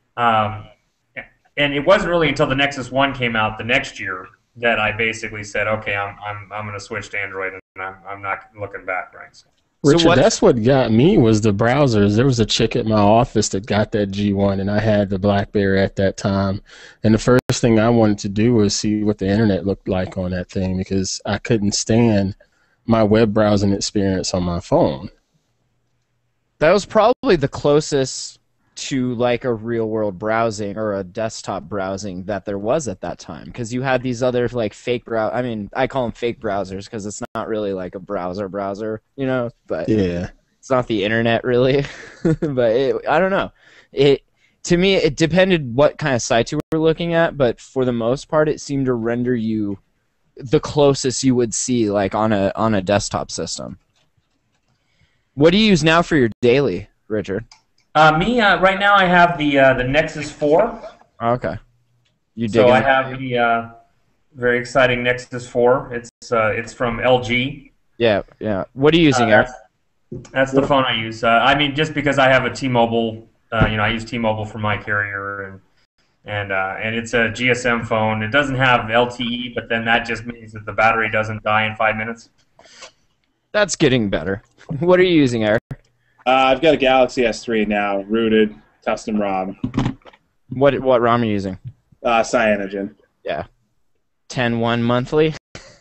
and it wasn't really until the Nexus 1 came out the next year that I basically said, okay, I'm going to switch to Android, and I'm not looking back, right? So. Richard, that's what got me was the browsers. There was a chick at my office that got that G1, and I had the BlackBerry at that time. And the first thing I wanted to do was see what the internet looked like on that thing because I couldn't stand my web browsing experience on my phone. That was probably the closest to like a real world browsing or a desktop browsing that there was at that time, because you had these other like fake I mean, I call them fake browsers because it's not really like a browser, you know, but yeah, it's not the internet really. But I don't know. To me, it depended what kind of sites you were looking at, but for the most part, it seemed to render you the closest you would see like on a desktop system. What do you use now for your daily, Richard? Right now I have the Nexus 4. Okay. So I have the very exciting Nexus 4. It's from LG. Yeah. What are you using, Eric? That's the phone I use. I mean, just because I have a T-Mobile, I use T-Mobile for my carrier, and it's a GSM phone. It doesn't have LTE, but then that just means that the battery doesn't die in 5 minutes. That's getting better. What are you using, Eric? I've got a Galaxy S3 now, rooted, custom ROM. What ROM are you using? Cyanogen. Yeah. 10.1 monthly?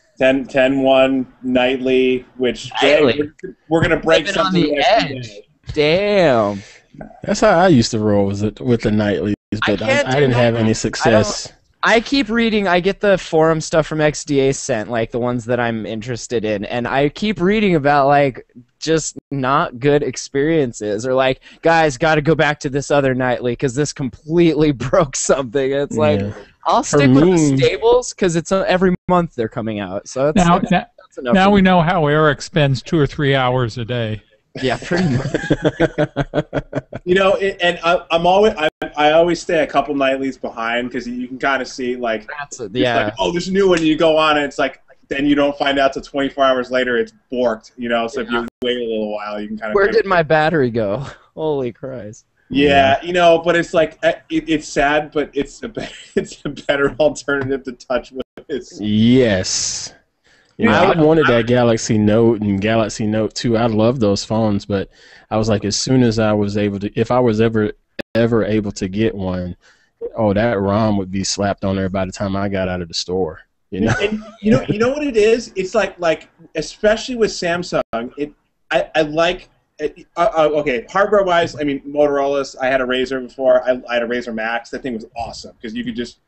10.1 nightly, which we're going to break Living something on the edge. Damn. That's how I used to roll with the nightlies, but I didn't have any success. I keep reading. I get the forum stuff from XDA sent, like the ones that I'm interested in, and I keep reading about like just not good experiences, or like, guys, got to go back to this other nightly because this completely broke something. It's like, I'll stick with the stables because it's every month they're coming out. So that's that's enough. Now we know how Eric spends 2 or 3 hours a day. Yeah, pretty much. You know, and I always stay a couple nightlies behind because you can kind of see like, like, oh, there's a new one. And you go on and it's like, then you don't find out till 24 hours later it's borked. You know, so if you wait a little while, you can kind of. Where did my battery go? Holy Christ. Yeah, you know, but it's like it's sad, but it's a better alternative to touch with. Yes. Yeah, I wanted that Galaxy Note and Galaxy Note 2. I love those phones, but I was like, as soon as I was able to, if I was ever able to get one, oh, that ROM would be slapped on there by the time I got out of the store. You know, and you know what it is? It's like especially with Samsung, I like. Okay, hardware-wise, I mean, Motorola's. I had a Razr before. I had a Razr Max. That thing was awesome because you could just,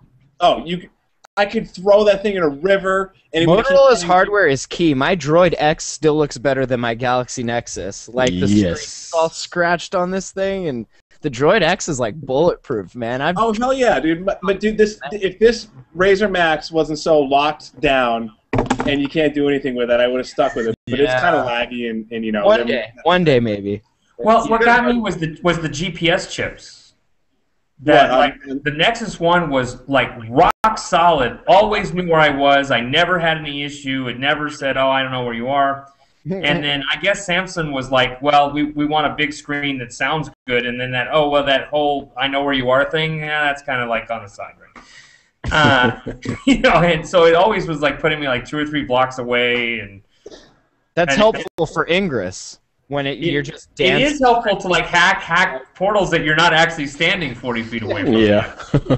I could throw that thing in a river. And Motorola's hardware is key. My Droid X still looks better than my Galaxy Nexus. Like the screen's all scratched on this thing, and the Droid X is like bulletproof, man. Oh hell yeah, dude! But dude, if this Razr Max wasn't so locked down and you can't do anything with it, I would have stuck with it. But it's kind of laggy, and you know. One day maybe. Well, what got me was the GPS chips. That the Nexus 1 was like rock solid. Always knew where I was. I never had any issue. It never said, "Oh, I don't know where you are." And then I guess Samsung was like, "Well, we want a big screen that sounds good." And then that whole "I know where you are" thing, that's kind of like on the side, right? You know, and so it always was like putting me like 2 or 3 blocks away, and that's helpful for Ingress. When you're just dancing. It is helpful to like hack portals that you're not actually standing 40 feet away from. Yeah.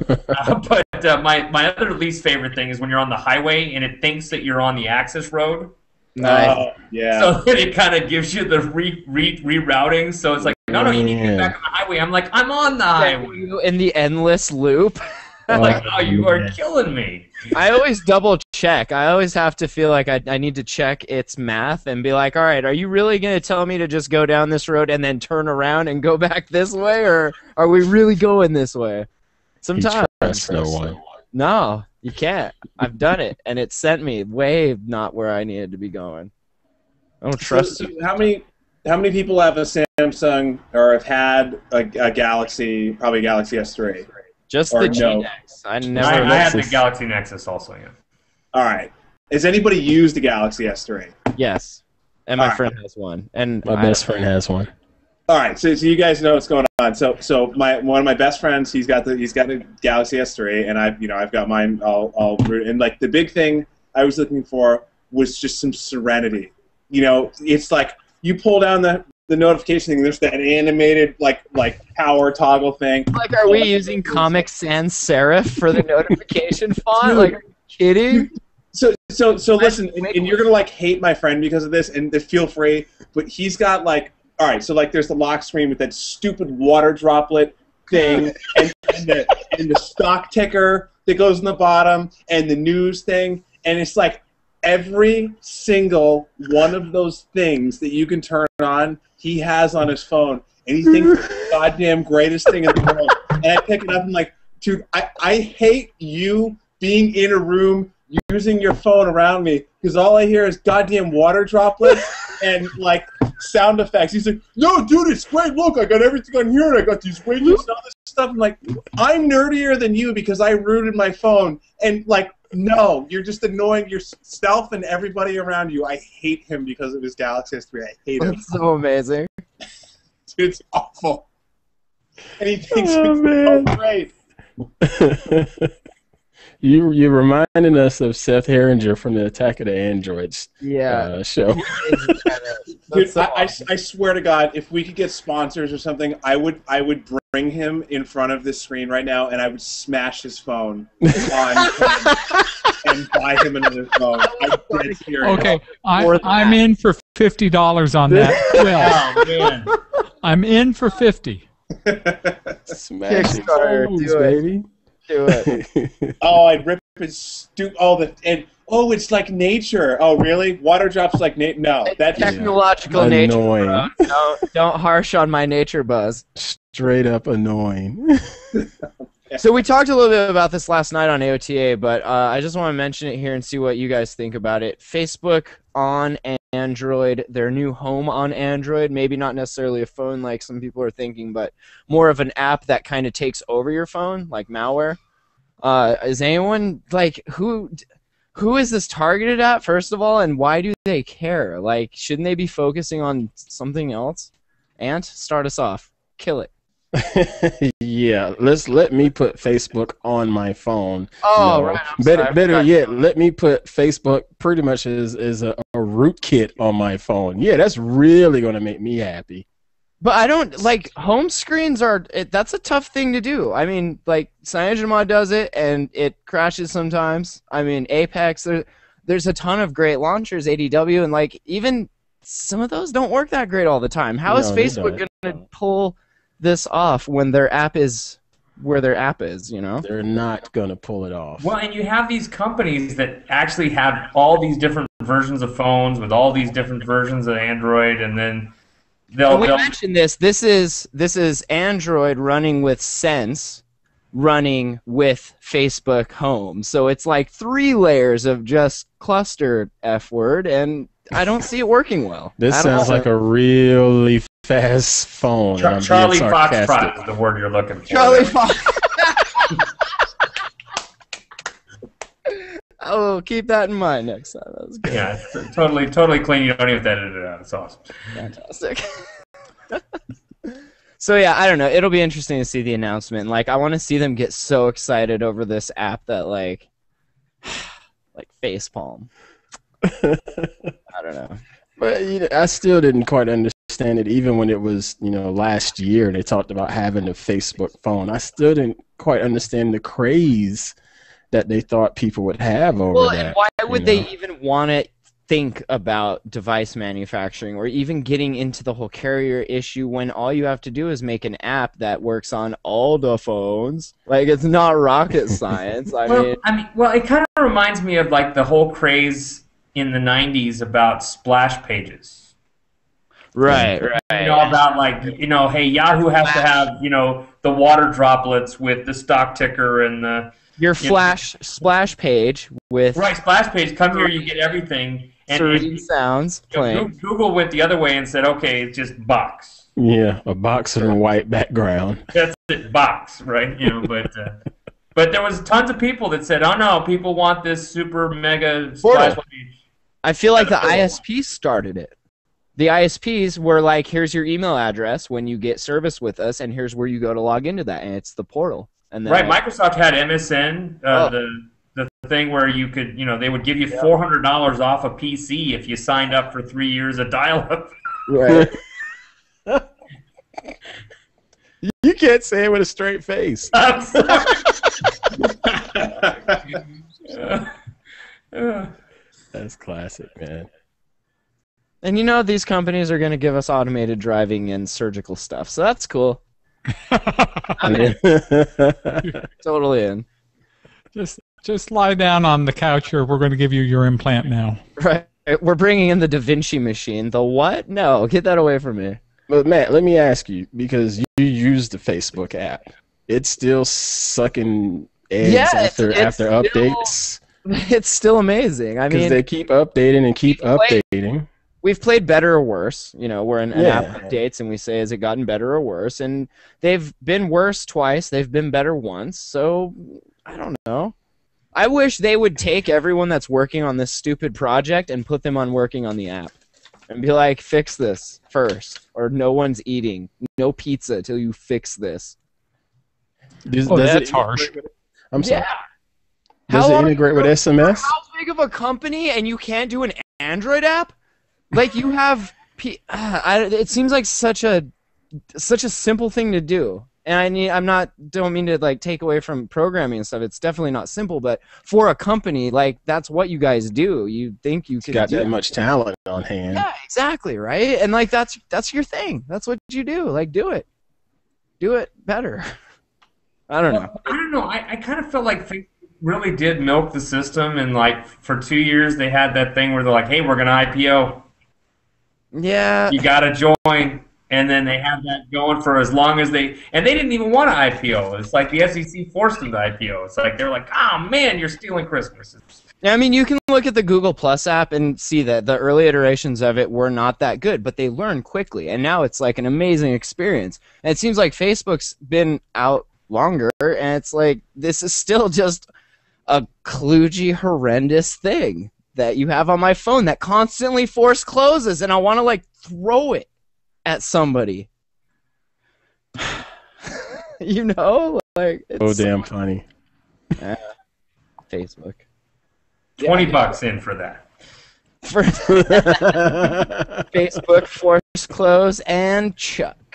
But my other least favorite thing is when you're on the highway and it thinks that you're on the access road. Nice. Yeah. So then it kind of gives you the rerouting. So it's like, no, you need to get back on the highway. I'm like, I'm on the highway. In the endless loop. Like, oh, you are killing me. I always double check. I always have to feel like I need to check its math and be like, all right, are you really going to tell me to just go down this road and then turn around and go back this way, or are we really going this way? Sometimes. You trust no one. No, you can't. I've done it, and it sent me way not where I needed to be going. I don't trust So it. how many people have a Samsung or have had a Galaxy, probably Galaxy S3? Just Or the no. G-Nex. I never. I have the Nexus. Galaxy Nexus also, yeah. All right. Has anybody used the Galaxy S3? Yes, and my All right. friend has one, and My best friend has one. All right, so you guys know what's going on. So one of my best friends, he's got a Galaxy S3, and I've got mine all and like the big thing I was looking for was just some serenity. It's like you pull down the notification thing. There's that animated like power toggle thing. Like, are we using Comic Sans Serif for the notification font? Like, are you kidding? So listen, and you're gonna like hate my friend because of this, and feel free. But he's got like, all right, so like there's the lock screen with that stupid water droplet thing, and the stock ticker that goes in the bottom, and the news thing, and it's like every single one of those things that you can turn on, he has on his phone, and he thinks it's the goddamn greatest thing in the world. And I pick it up and I'm like, dude, I hate you being in a room using your phone around me because all I hear is goddamn water droplets and like sound effects. He's like, no, dude, it's great. Look, I got everything on here, and I got these widgets and all this stuff. I'm like, I'm nerdier than you because I rooted my phone. And like, no, you're just annoying yourself and everybody around you. I hate him because of his Galaxy S3. I hate him. That's so amazing. Dude, it's awful. And he thinks it's so great. You're reminding us of Seth Herringer from the Attack of the Androids show. Dude, I swear to God, if we could get sponsors or something, I would bring him in front of this screen right now, and I would smash his phone on and buy him another phone. I'm dead serious. Okay, I'm in for $50 on that. Well, Oh, man. I'm in for 50. Smash Kickstarter, phones, do it. baby. Do it. Oh, I'd rip his it's like nature. Oh, really? Water drops like nature? No, that's Technological Annoying. nature. Bro. Don't harsh on my nature buzz. Straight up annoying. So we talked a little bit about this last night on AOTA, but I just want to mention it here and see what you guys think about it. Facebook on Android, their new home on Android, maybe not necessarily a phone like some people are thinking, but more of an app that kind of takes over your phone, like malware. Is anyone, like, who is this targeted at, first of all, and why do they care? Like, shouldn't they be focusing on something else? Ant, start us off. Kill it. Yeah, let me put Facebook on my phone. Oh, No. right. I'm sorry. Better yet, let me put Facebook pretty much as a rootkit on my phone. Yeah, that's really going to make me happy. But I don't, like, home screens that's a tough thing to do. I mean, like, CyanogenMod does it, and it crashes sometimes. I mean, Apex, there's a ton of great launchers, ADW, and, like, even some of those don't work that great all the time. How is No, they Facebook don't. going to pull this off when their app is where their app is, you know? They're not going to pull it off. Well, and you have these companies that actually have all these different versions of phones with all these different versions of Android, and then And we they'll mentioned this. This is Android running with Sense, running with Facebook Home. So it's like 3 layers of just clustered F word, and I don't see it working well. This I don't sounds know. like a really fast phone. and I'm being Charlie sarcastic. Foxtrot is the word you're looking for. Charlie Fox. I will keep that in mind next time. That was good. Yeah, it's totally clean. You don't even have to edit it out. It's awesome. Fantastic. So yeah, I don't know. It'll be interesting to see the announcement. Like, I want to see them get so excited over this app that like facepalm. I don't know. But I still didn't quite understand it, even when it was last year and they talked about having a Facebook phone. I still didn't quite understand the craze that they thought people would have over Well, that. and why would they even want it think about device manufacturing or even getting into the whole carrier issue when all you have to do is make an app that works on all the phones. Like, it's not rocket science. I mean, it kind of reminds me of like the whole craze in the 90s about splash pages. right. You know, about like, you know, hey, Yahoo has to have, you know, the water droplets with the stock ticker and the... Your splash page with... Right, splash page, come here, you get everything. And sounds playing. Google went the other way and said, okay, it's just box. Yeah, a box and a white background. That's it, box, right? You know, but there was tons of people that said, oh no, people want this super mega splash page. I feel like the ISPs started it. The ISPs were like, here's your email address when you get service with us, and here's where you go to log into that, and it's the portal. And then Microsoft had MSN, the thing where you could, you know, they would give you $400 off a PC if you signed up for 3 years of dial-up. Right. You can't say it with a straight face. That's classic, man. And you know these companies are going to give us automated driving and surgical stuff, so that's cool. I'm in. Totally in. Just lie down on the couch, or we're going to give you your implant now. Right. We're bringing in the Da Vinci machine. The what? No, get that away from me. But Matt, let me ask you, because you use the Facebook app, it's still sucking eggs after updates. It's still amazing. I mean, because they keep updating and keep updating. We've played better or worse. You know, we're in an app updates and we say, has it gotten better or worse? And they've been worse twice. They've been better once. So I don't know. I wish they would take everyone that's working on this stupid project and put them on working on the app. And be like, fix this first. Or no one's eating. No pizza till you fix this. That's harsh. I'm sorry. Yeah. Does it integrate with SMS? How big of a company and you can't do an Android app? Like, you have... it seems like such a simple thing to do. And don't mean to like take away from programming and stuff. It's definitely not simple, but for a company, like, that's what you guys do. You think you could got that much talent on hand. Yeah, exactly, right? And like that's your thing. That's what you do. Like, do it. Do it better. I don't know. I kind of felt like Facebook really did milk the system, and like for 2 years they had that thing where they're like, hey, we're gonna IPO. Yeah. You gotta join. And then they had that going for as long as they didn't even want to IPO. It's like the SEC forced them to IPO. It's like they're like, oh man, you're stealing Christmas. I mean, you can look at the Google Plus app and see that the early iterations of it were not that good, but they learned quickly, and now it's like an amazing experience. And it seems like Facebook's been out longer, and it's like this is still just a kludgy, horrendous thing that you have on my phone that constantly force closes, and I want to like throw it at somebody. You know, like, it's so damn funny. Facebook. $20 in for that. For Facebook, force close, and Chuck.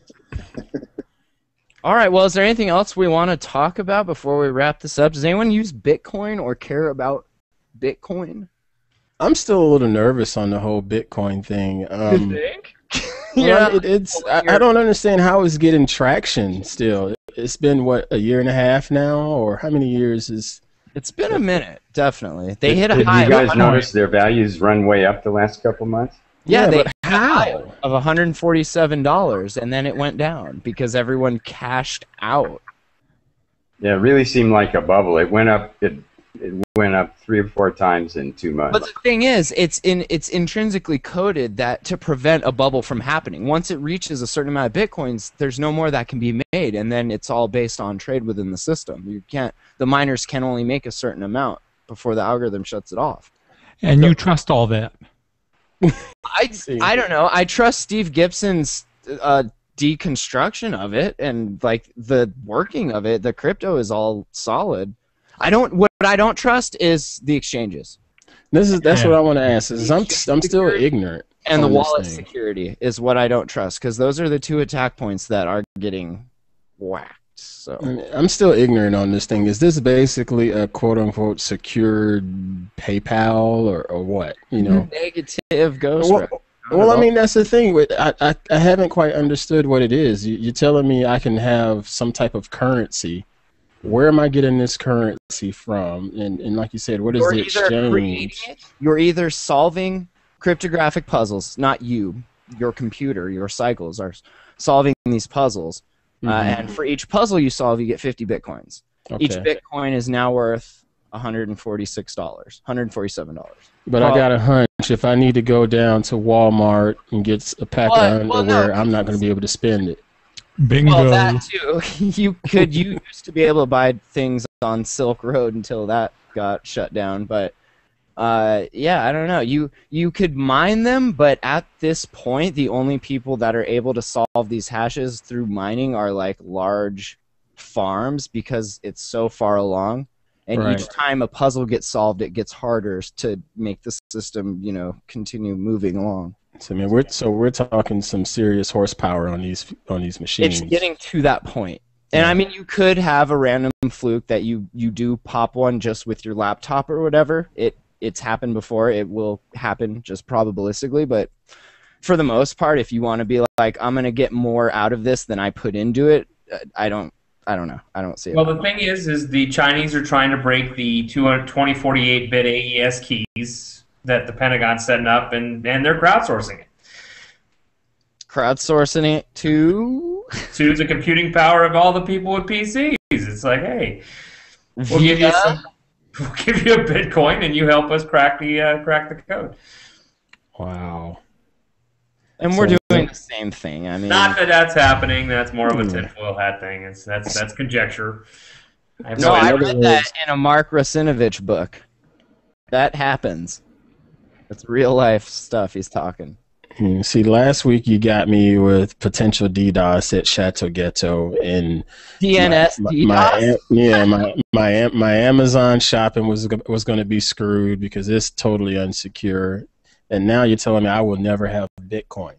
All right, well, is there anything else we want to talk about before we wrap this up? Does anyone use Bitcoin or care about Bitcoin? I'm still a little nervous on the whole Bitcoin thing. You think? Yeah, I don't understand how it's getting traction still. It's been, what, a year and a half now? Or how many years is... It's been a minute, definitely. They hit a Did high. you guys notice their values run way up the last couple months? Yeah, they but how? Of $147, and then it went down because everyone cashed out. Yeah, it really seemed like a bubble. It went up. It went up 3 or 4 times in 2 months. But the thing is, it's intrinsically coded that to prevent a bubble from happening. Once it reaches a certain amount of bitcoins, there's no more that can be made, and then it's all based on trade within the system. The miners can only make a certain amount before the algorithm shuts it off. And you trust all that? I don't know. I trust Steve Gibson's deconstruction of it, and like the working of it. The crypto is all solid. What I don't trust is the exchanges. That's what I want to ask. I'm still ignorant. And the wallet security is what I don't trust, because those are the 2 attack points that are getting whacked. So I'm still ignorant on this thing. Is this basically a quote-unquote secured PayPal or what? You know? negative ghost. Well, I mean, that's the thing. I haven't quite understood what it is. You're telling me I can have some type of currency. Where am I getting this currency from? And like you said, what is the exchange? You're either solving cryptographic puzzles, not you, your computer, your cycles are solving these puzzles. And for each puzzle you solve, you get 50 bitcoins. Okay. Each bitcoin is now worth $146, $147. But I got a hunch if I need to go down to Walmart and get a pack of underwear, I'm not going to be able to spend it. Bingo. Well, that too. You used to be able to buy things on Silk Road until that got shut down. But yeah, I don't know. You could mine them, but at this point, the only people that are able to solve these hashes through mining are like large farms because it's so far along. And each time a puzzle gets solved, it gets harder to make the system, continue moving along. So, I mean, we're talking some serious horsepower on these machines. It's getting to that point. And I mean, you could have a random fluke that you do pop one just with your laptop or whatever. It's happened before. It will happen just probabilistically, but for the most part, if you want to be like, I'm going to get more out of this than I put into it, I don't know. I don't see it. Well, the thing is the Chinese are trying to break the 2048-bit AES keys that the Pentagon's setting up, and they're crowdsourcing it. Crowdsourcing it to the computing power of all the people with PCs. It's like, hey, we'll give you a Bitcoin, and you help us crack the code. Wow. And we're doing the same thing. I mean, not that that's happening. That's more of a tinfoil hat thing. That's conjecture. I read that in a Mark Russinovich book. That happens. That's real life stuff he's talking. See, last week you got me with potential DDoS at Chateau Ghetto and DNS DDoS. My Amazon shopping was going to be screwed because it's totally unsecure. And now you're telling me I will never have Bitcoin.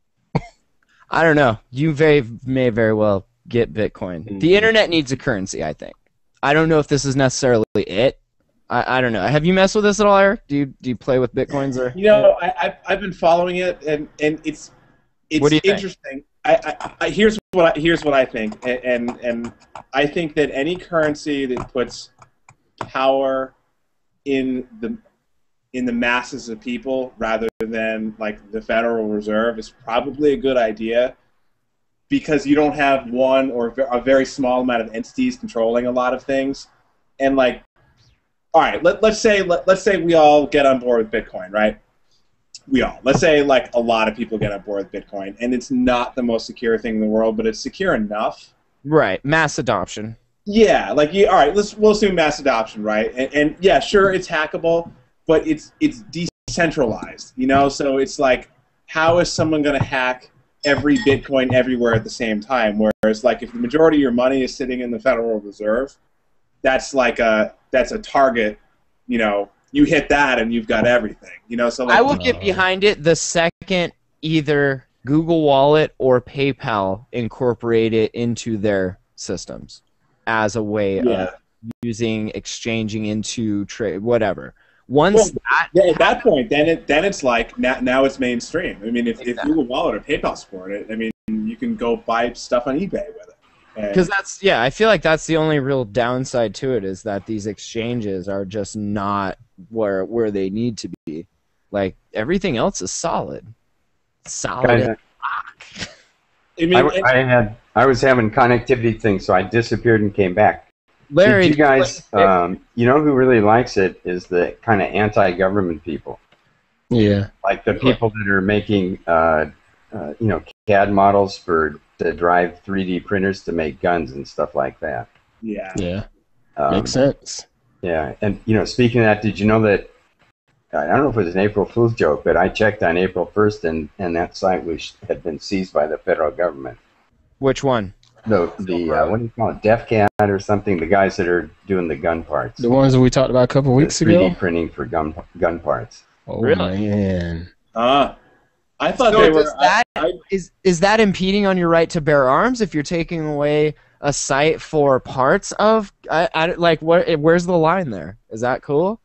I don't know. You may very well get Bitcoin. The internet needs a currency, I think. I don't know if this is necessarily it. I don't know. Have you messed with this at all, Eric? Do you play with Bitcoins or? I've been following it, and it's interesting. Here's what I think, and I think that any currency that puts power in the masses of people rather than like the Federal Reserve is probably a good idea because you don't have one or a very small amount of entities controlling a lot of things. And like, all right, let's say we all get on board with Bitcoin, right? Let's say like a lot of people get on board with Bitcoin, and it's not the most secure thing in the world, but it's secure enough. Right, mass adoption. Yeah, like all right, we'll assume mass adoption, right? And yeah, sure, it's hackable. But it's decentralized, So it's like, how is someone going to hack every Bitcoin everywhere at the same time? Whereas, like, if the majority of your money is sitting in the Federal Reserve, that's a target. You hit that and you've got everything. So like, I will get behind it the second either Google Wallet or PayPal incorporate it into their systems as a way of exchanging into trade, whatever. At that point, then it's like now it's mainstream. I mean, if Google Wallet or PayPal support it, I mean, you can go buy stuff on eBay with it. Because I feel like that's the only real downside to it is that these exchanges are just not where they need to be. Like everything else is solid. I was having connectivity things, so I disappeared and came back. Larry, you guys, who really likes it is the kind of anti-government people. Yeah. Like the people that are making, CAD models to drive 3D printers to make guns and stuff like that. Yeah. Yeah. Makes sense. Yeah. And, speaking of that, did you know that, I don't know if it was an April Fool's joke, but I checked on April 1st and that site had been seized by the federal government. Which one? What do you call it, DefCAD or something? The guys that are doing the gun parts. The ones that we talked about a couple weeks ago. 3D printing for gun parts. Oh really? Man! I thought they were. Is that impeding on your right to bear arms if you're taking away a site for parts of like what? Where's the line there? Is that cool?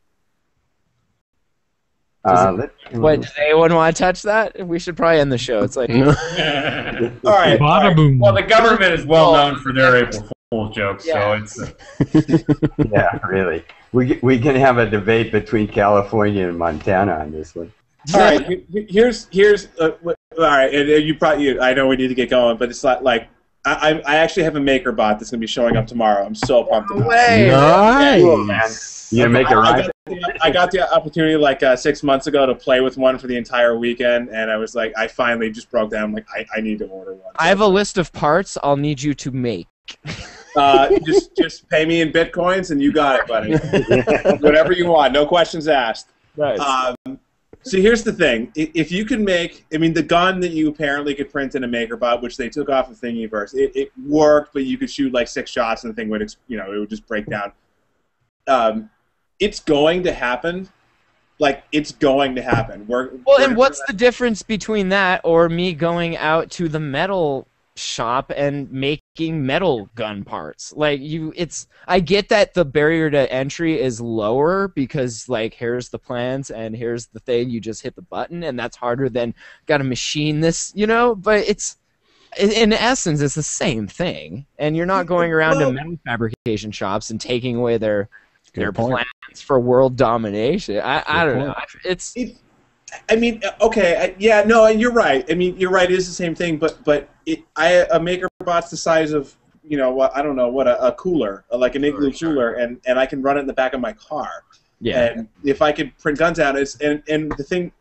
What? Does anyone want to touch that? We should probably end the show. It's like, All right. Bada boom. Well, the government is well known for their April Fool's jokes, so it's. Yeah, really. We can have a debate between California and Montana on this one. All right. Here's all right. And you probably I know we need to get going, but it's like I actually have a maker bot that's gonna be showing up tomorrow. I'm so pumped about it. Nice. Cool, man. You gonna make it right? I got the opportunity like 6 months ago to play with one for the entire weekend, and I was like, I finally just broke down. I'm like, I need to order one. I have a list of parts I'll need you to make. Just pay me in bitcoins, and you got it, buddy. Whatever you want, no questions asked. Nice. So here's the thing: if you can make, I mean, the gun that you apparently could print in a MakerBot, which they took off of Thingiverse, it worked, but you could shoot like 6 shots, and the thing would, it would just break down. It's going to happen. Like, it's going to happen. And what's the difference between that or me going out to the metal shop and making metal gun parts? Like, I get that the barrier to entry is lower because, like, here's the plans and here's the thing, you just hit the button, and that's harder than gotta machine this, but it's, in essence, it's the same thing. And you're not going around to metal fabrication shops and taking away their plans for world domination. I don't know. I mean, okay, you're right. I mean, you're right. It is the same thing, but a MakerBot's the size of I don't know what a cooler, like an igloo cooler, and I can run it in the back of my car. Yeah. And if I could print guns out, and the thing,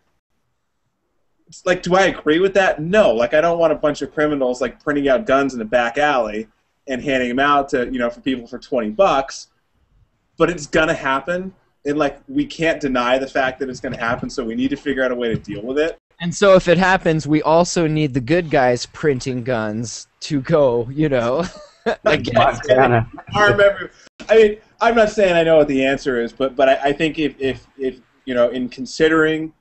it's like, do I agree with that? No. Like, I don't want a bunch of criminals like printing out guns in a back alley and handing them out to for people for $20. But it's gonna happen. And, like, we can't deny the fact that it's going to happen, so we need to figure out a way to deal with it. And so if it happens, we also need the good guys printing guns to go, against Montana. I mean, I'm not saying I know what the answer is, but I think if in considering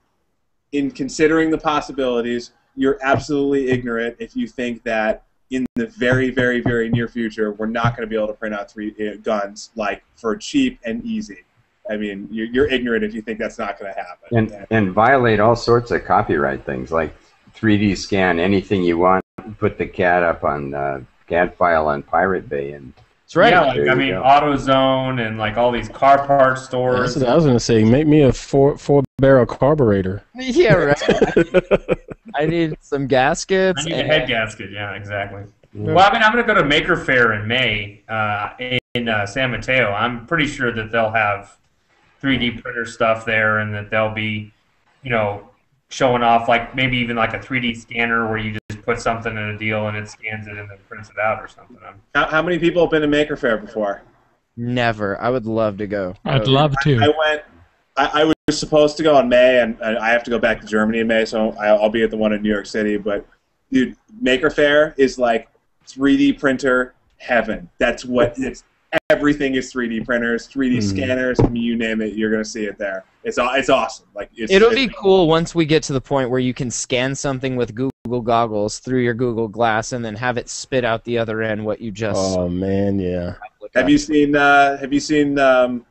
the possibilities, you're absolutely ignorant if you think that in the very, very, very near future, we're not going to be able to print out 3 guns, like, for cheap and easy. I mean, you're ignorant if you think that's not going to happen. And violate all sorts of copyright things, like 3D scan anything you want, put the CAD up on CAD file on Pirate Bay, and that's right. Yeah, like, I mean, AutoZone and like all these car parts stores. That's what I was gonna say. Make me a four-barrel carburetor. Yeah, right. I need some gaskets. I need a head gasket. Yeah, exactly. Yeah. Well, I mean, I'm going to go to Maker Faire in May in San Mateo. I'm pretty sure that they'll have 3D printer stuff there, and that they'll be, showing off like maybe even like a 3D scanner where you just put something in a deal and it scans it and then prints it out or something. How many people have been to Maker Faire before? Never. I would love to go. I'd love to. I went. I was supposed to go in May, and I have to go back to Germany in May, so I'll be at the one in New York City. But, dude, Maker Faire is like 3D printer heaven. That's what it's. Everything is 3D printers, 3D scanners. I mean, you name it, you're gonna see it there. It's awesome. Like, it'll be cool once we get to the point where you can scan something with Google goggles through your Google Glass and then have it spit out the other end what you just. Oh man, yeah. Have you seen Autodesk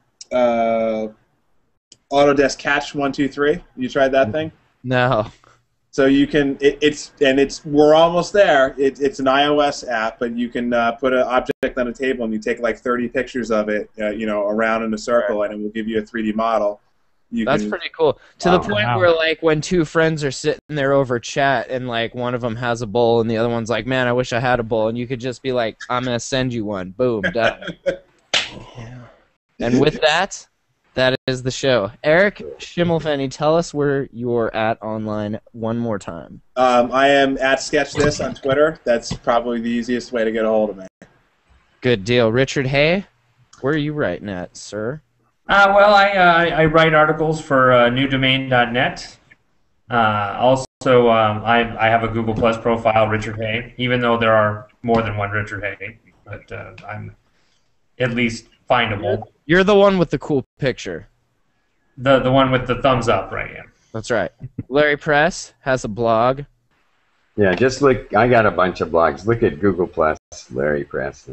Catch 123? You tried that thing? No. So you can, we're almost there. It's an iOS app, but you can put an object on a table and you take like 30 pictures of it, around in a circle, and it will give you a 3D model. That's pretty cool. To the point where, like, when 2 friends are sitting there over chat and, like, one of them has a bowl and the other one's like, man, I wish I had a bowl, and you could just be like, I'm going to send you one. Boom, done. Yeah. And with that is the show. Eric Schimelpfenig, tell us where you're at online one more time. I am at SketchThis on Twitter. That's probably the easiest way to get a hold of me. Good deal. Richard Hay, where are you writing at, sir? Well, I write articles for newdomain.net. Also, I have a Google Plus profile, Richard Hay, even though there are more than one Richard Hay, but I'm at least findable. You're the one with the cool picture. The one with the thumbs up, right? Yeah. That's right. Larry Press has a blog. Yeah, just look. I got a bunch of blogs. Look at Google Plus, Larry Press, and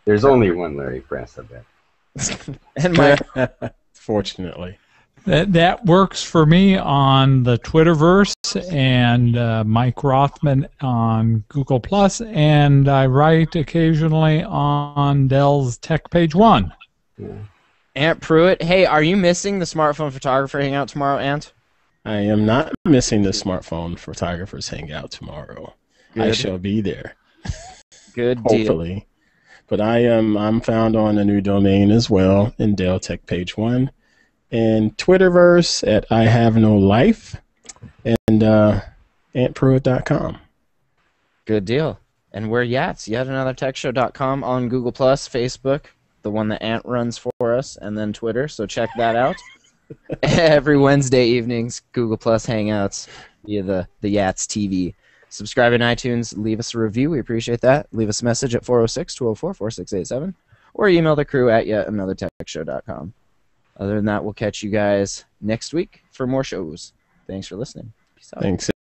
There's only one Larry Press, I bet. And Mike, Fortunately. That works for me on the Twitterverse and Mike Rothman on Google Plus, and I write occasionally on Dell's Tech Page One. Yeah. Ant Pruitt. Hey, are you missing the smartphone photographer hangout tomorrow, Ant? I am not missing the smartphone photographers hangout tomorrow. I Good. shall be there. Good deal. Hopefully. But I'm found on a new domain as well in Dell Tech Page One, and Twitterverse at I Have No Life, and antpruitt.com. Good deal. And we're YATS, yetanothertechshow.com on Google Plus, Facebook, the one that Ant runs for us, and then Twitter. So check that out. Every Wednesday evenings, Google Plus Hangouts via the YATS TV. Subscribe in iTunes. Leave us a review. We appreciate that. Leave us a message at 406-204-4687 or email the crew at yetanothertechshow.com. Other than that, we'll catch you guys next week for more shows. Thanks for listening. Peace out. Thanks.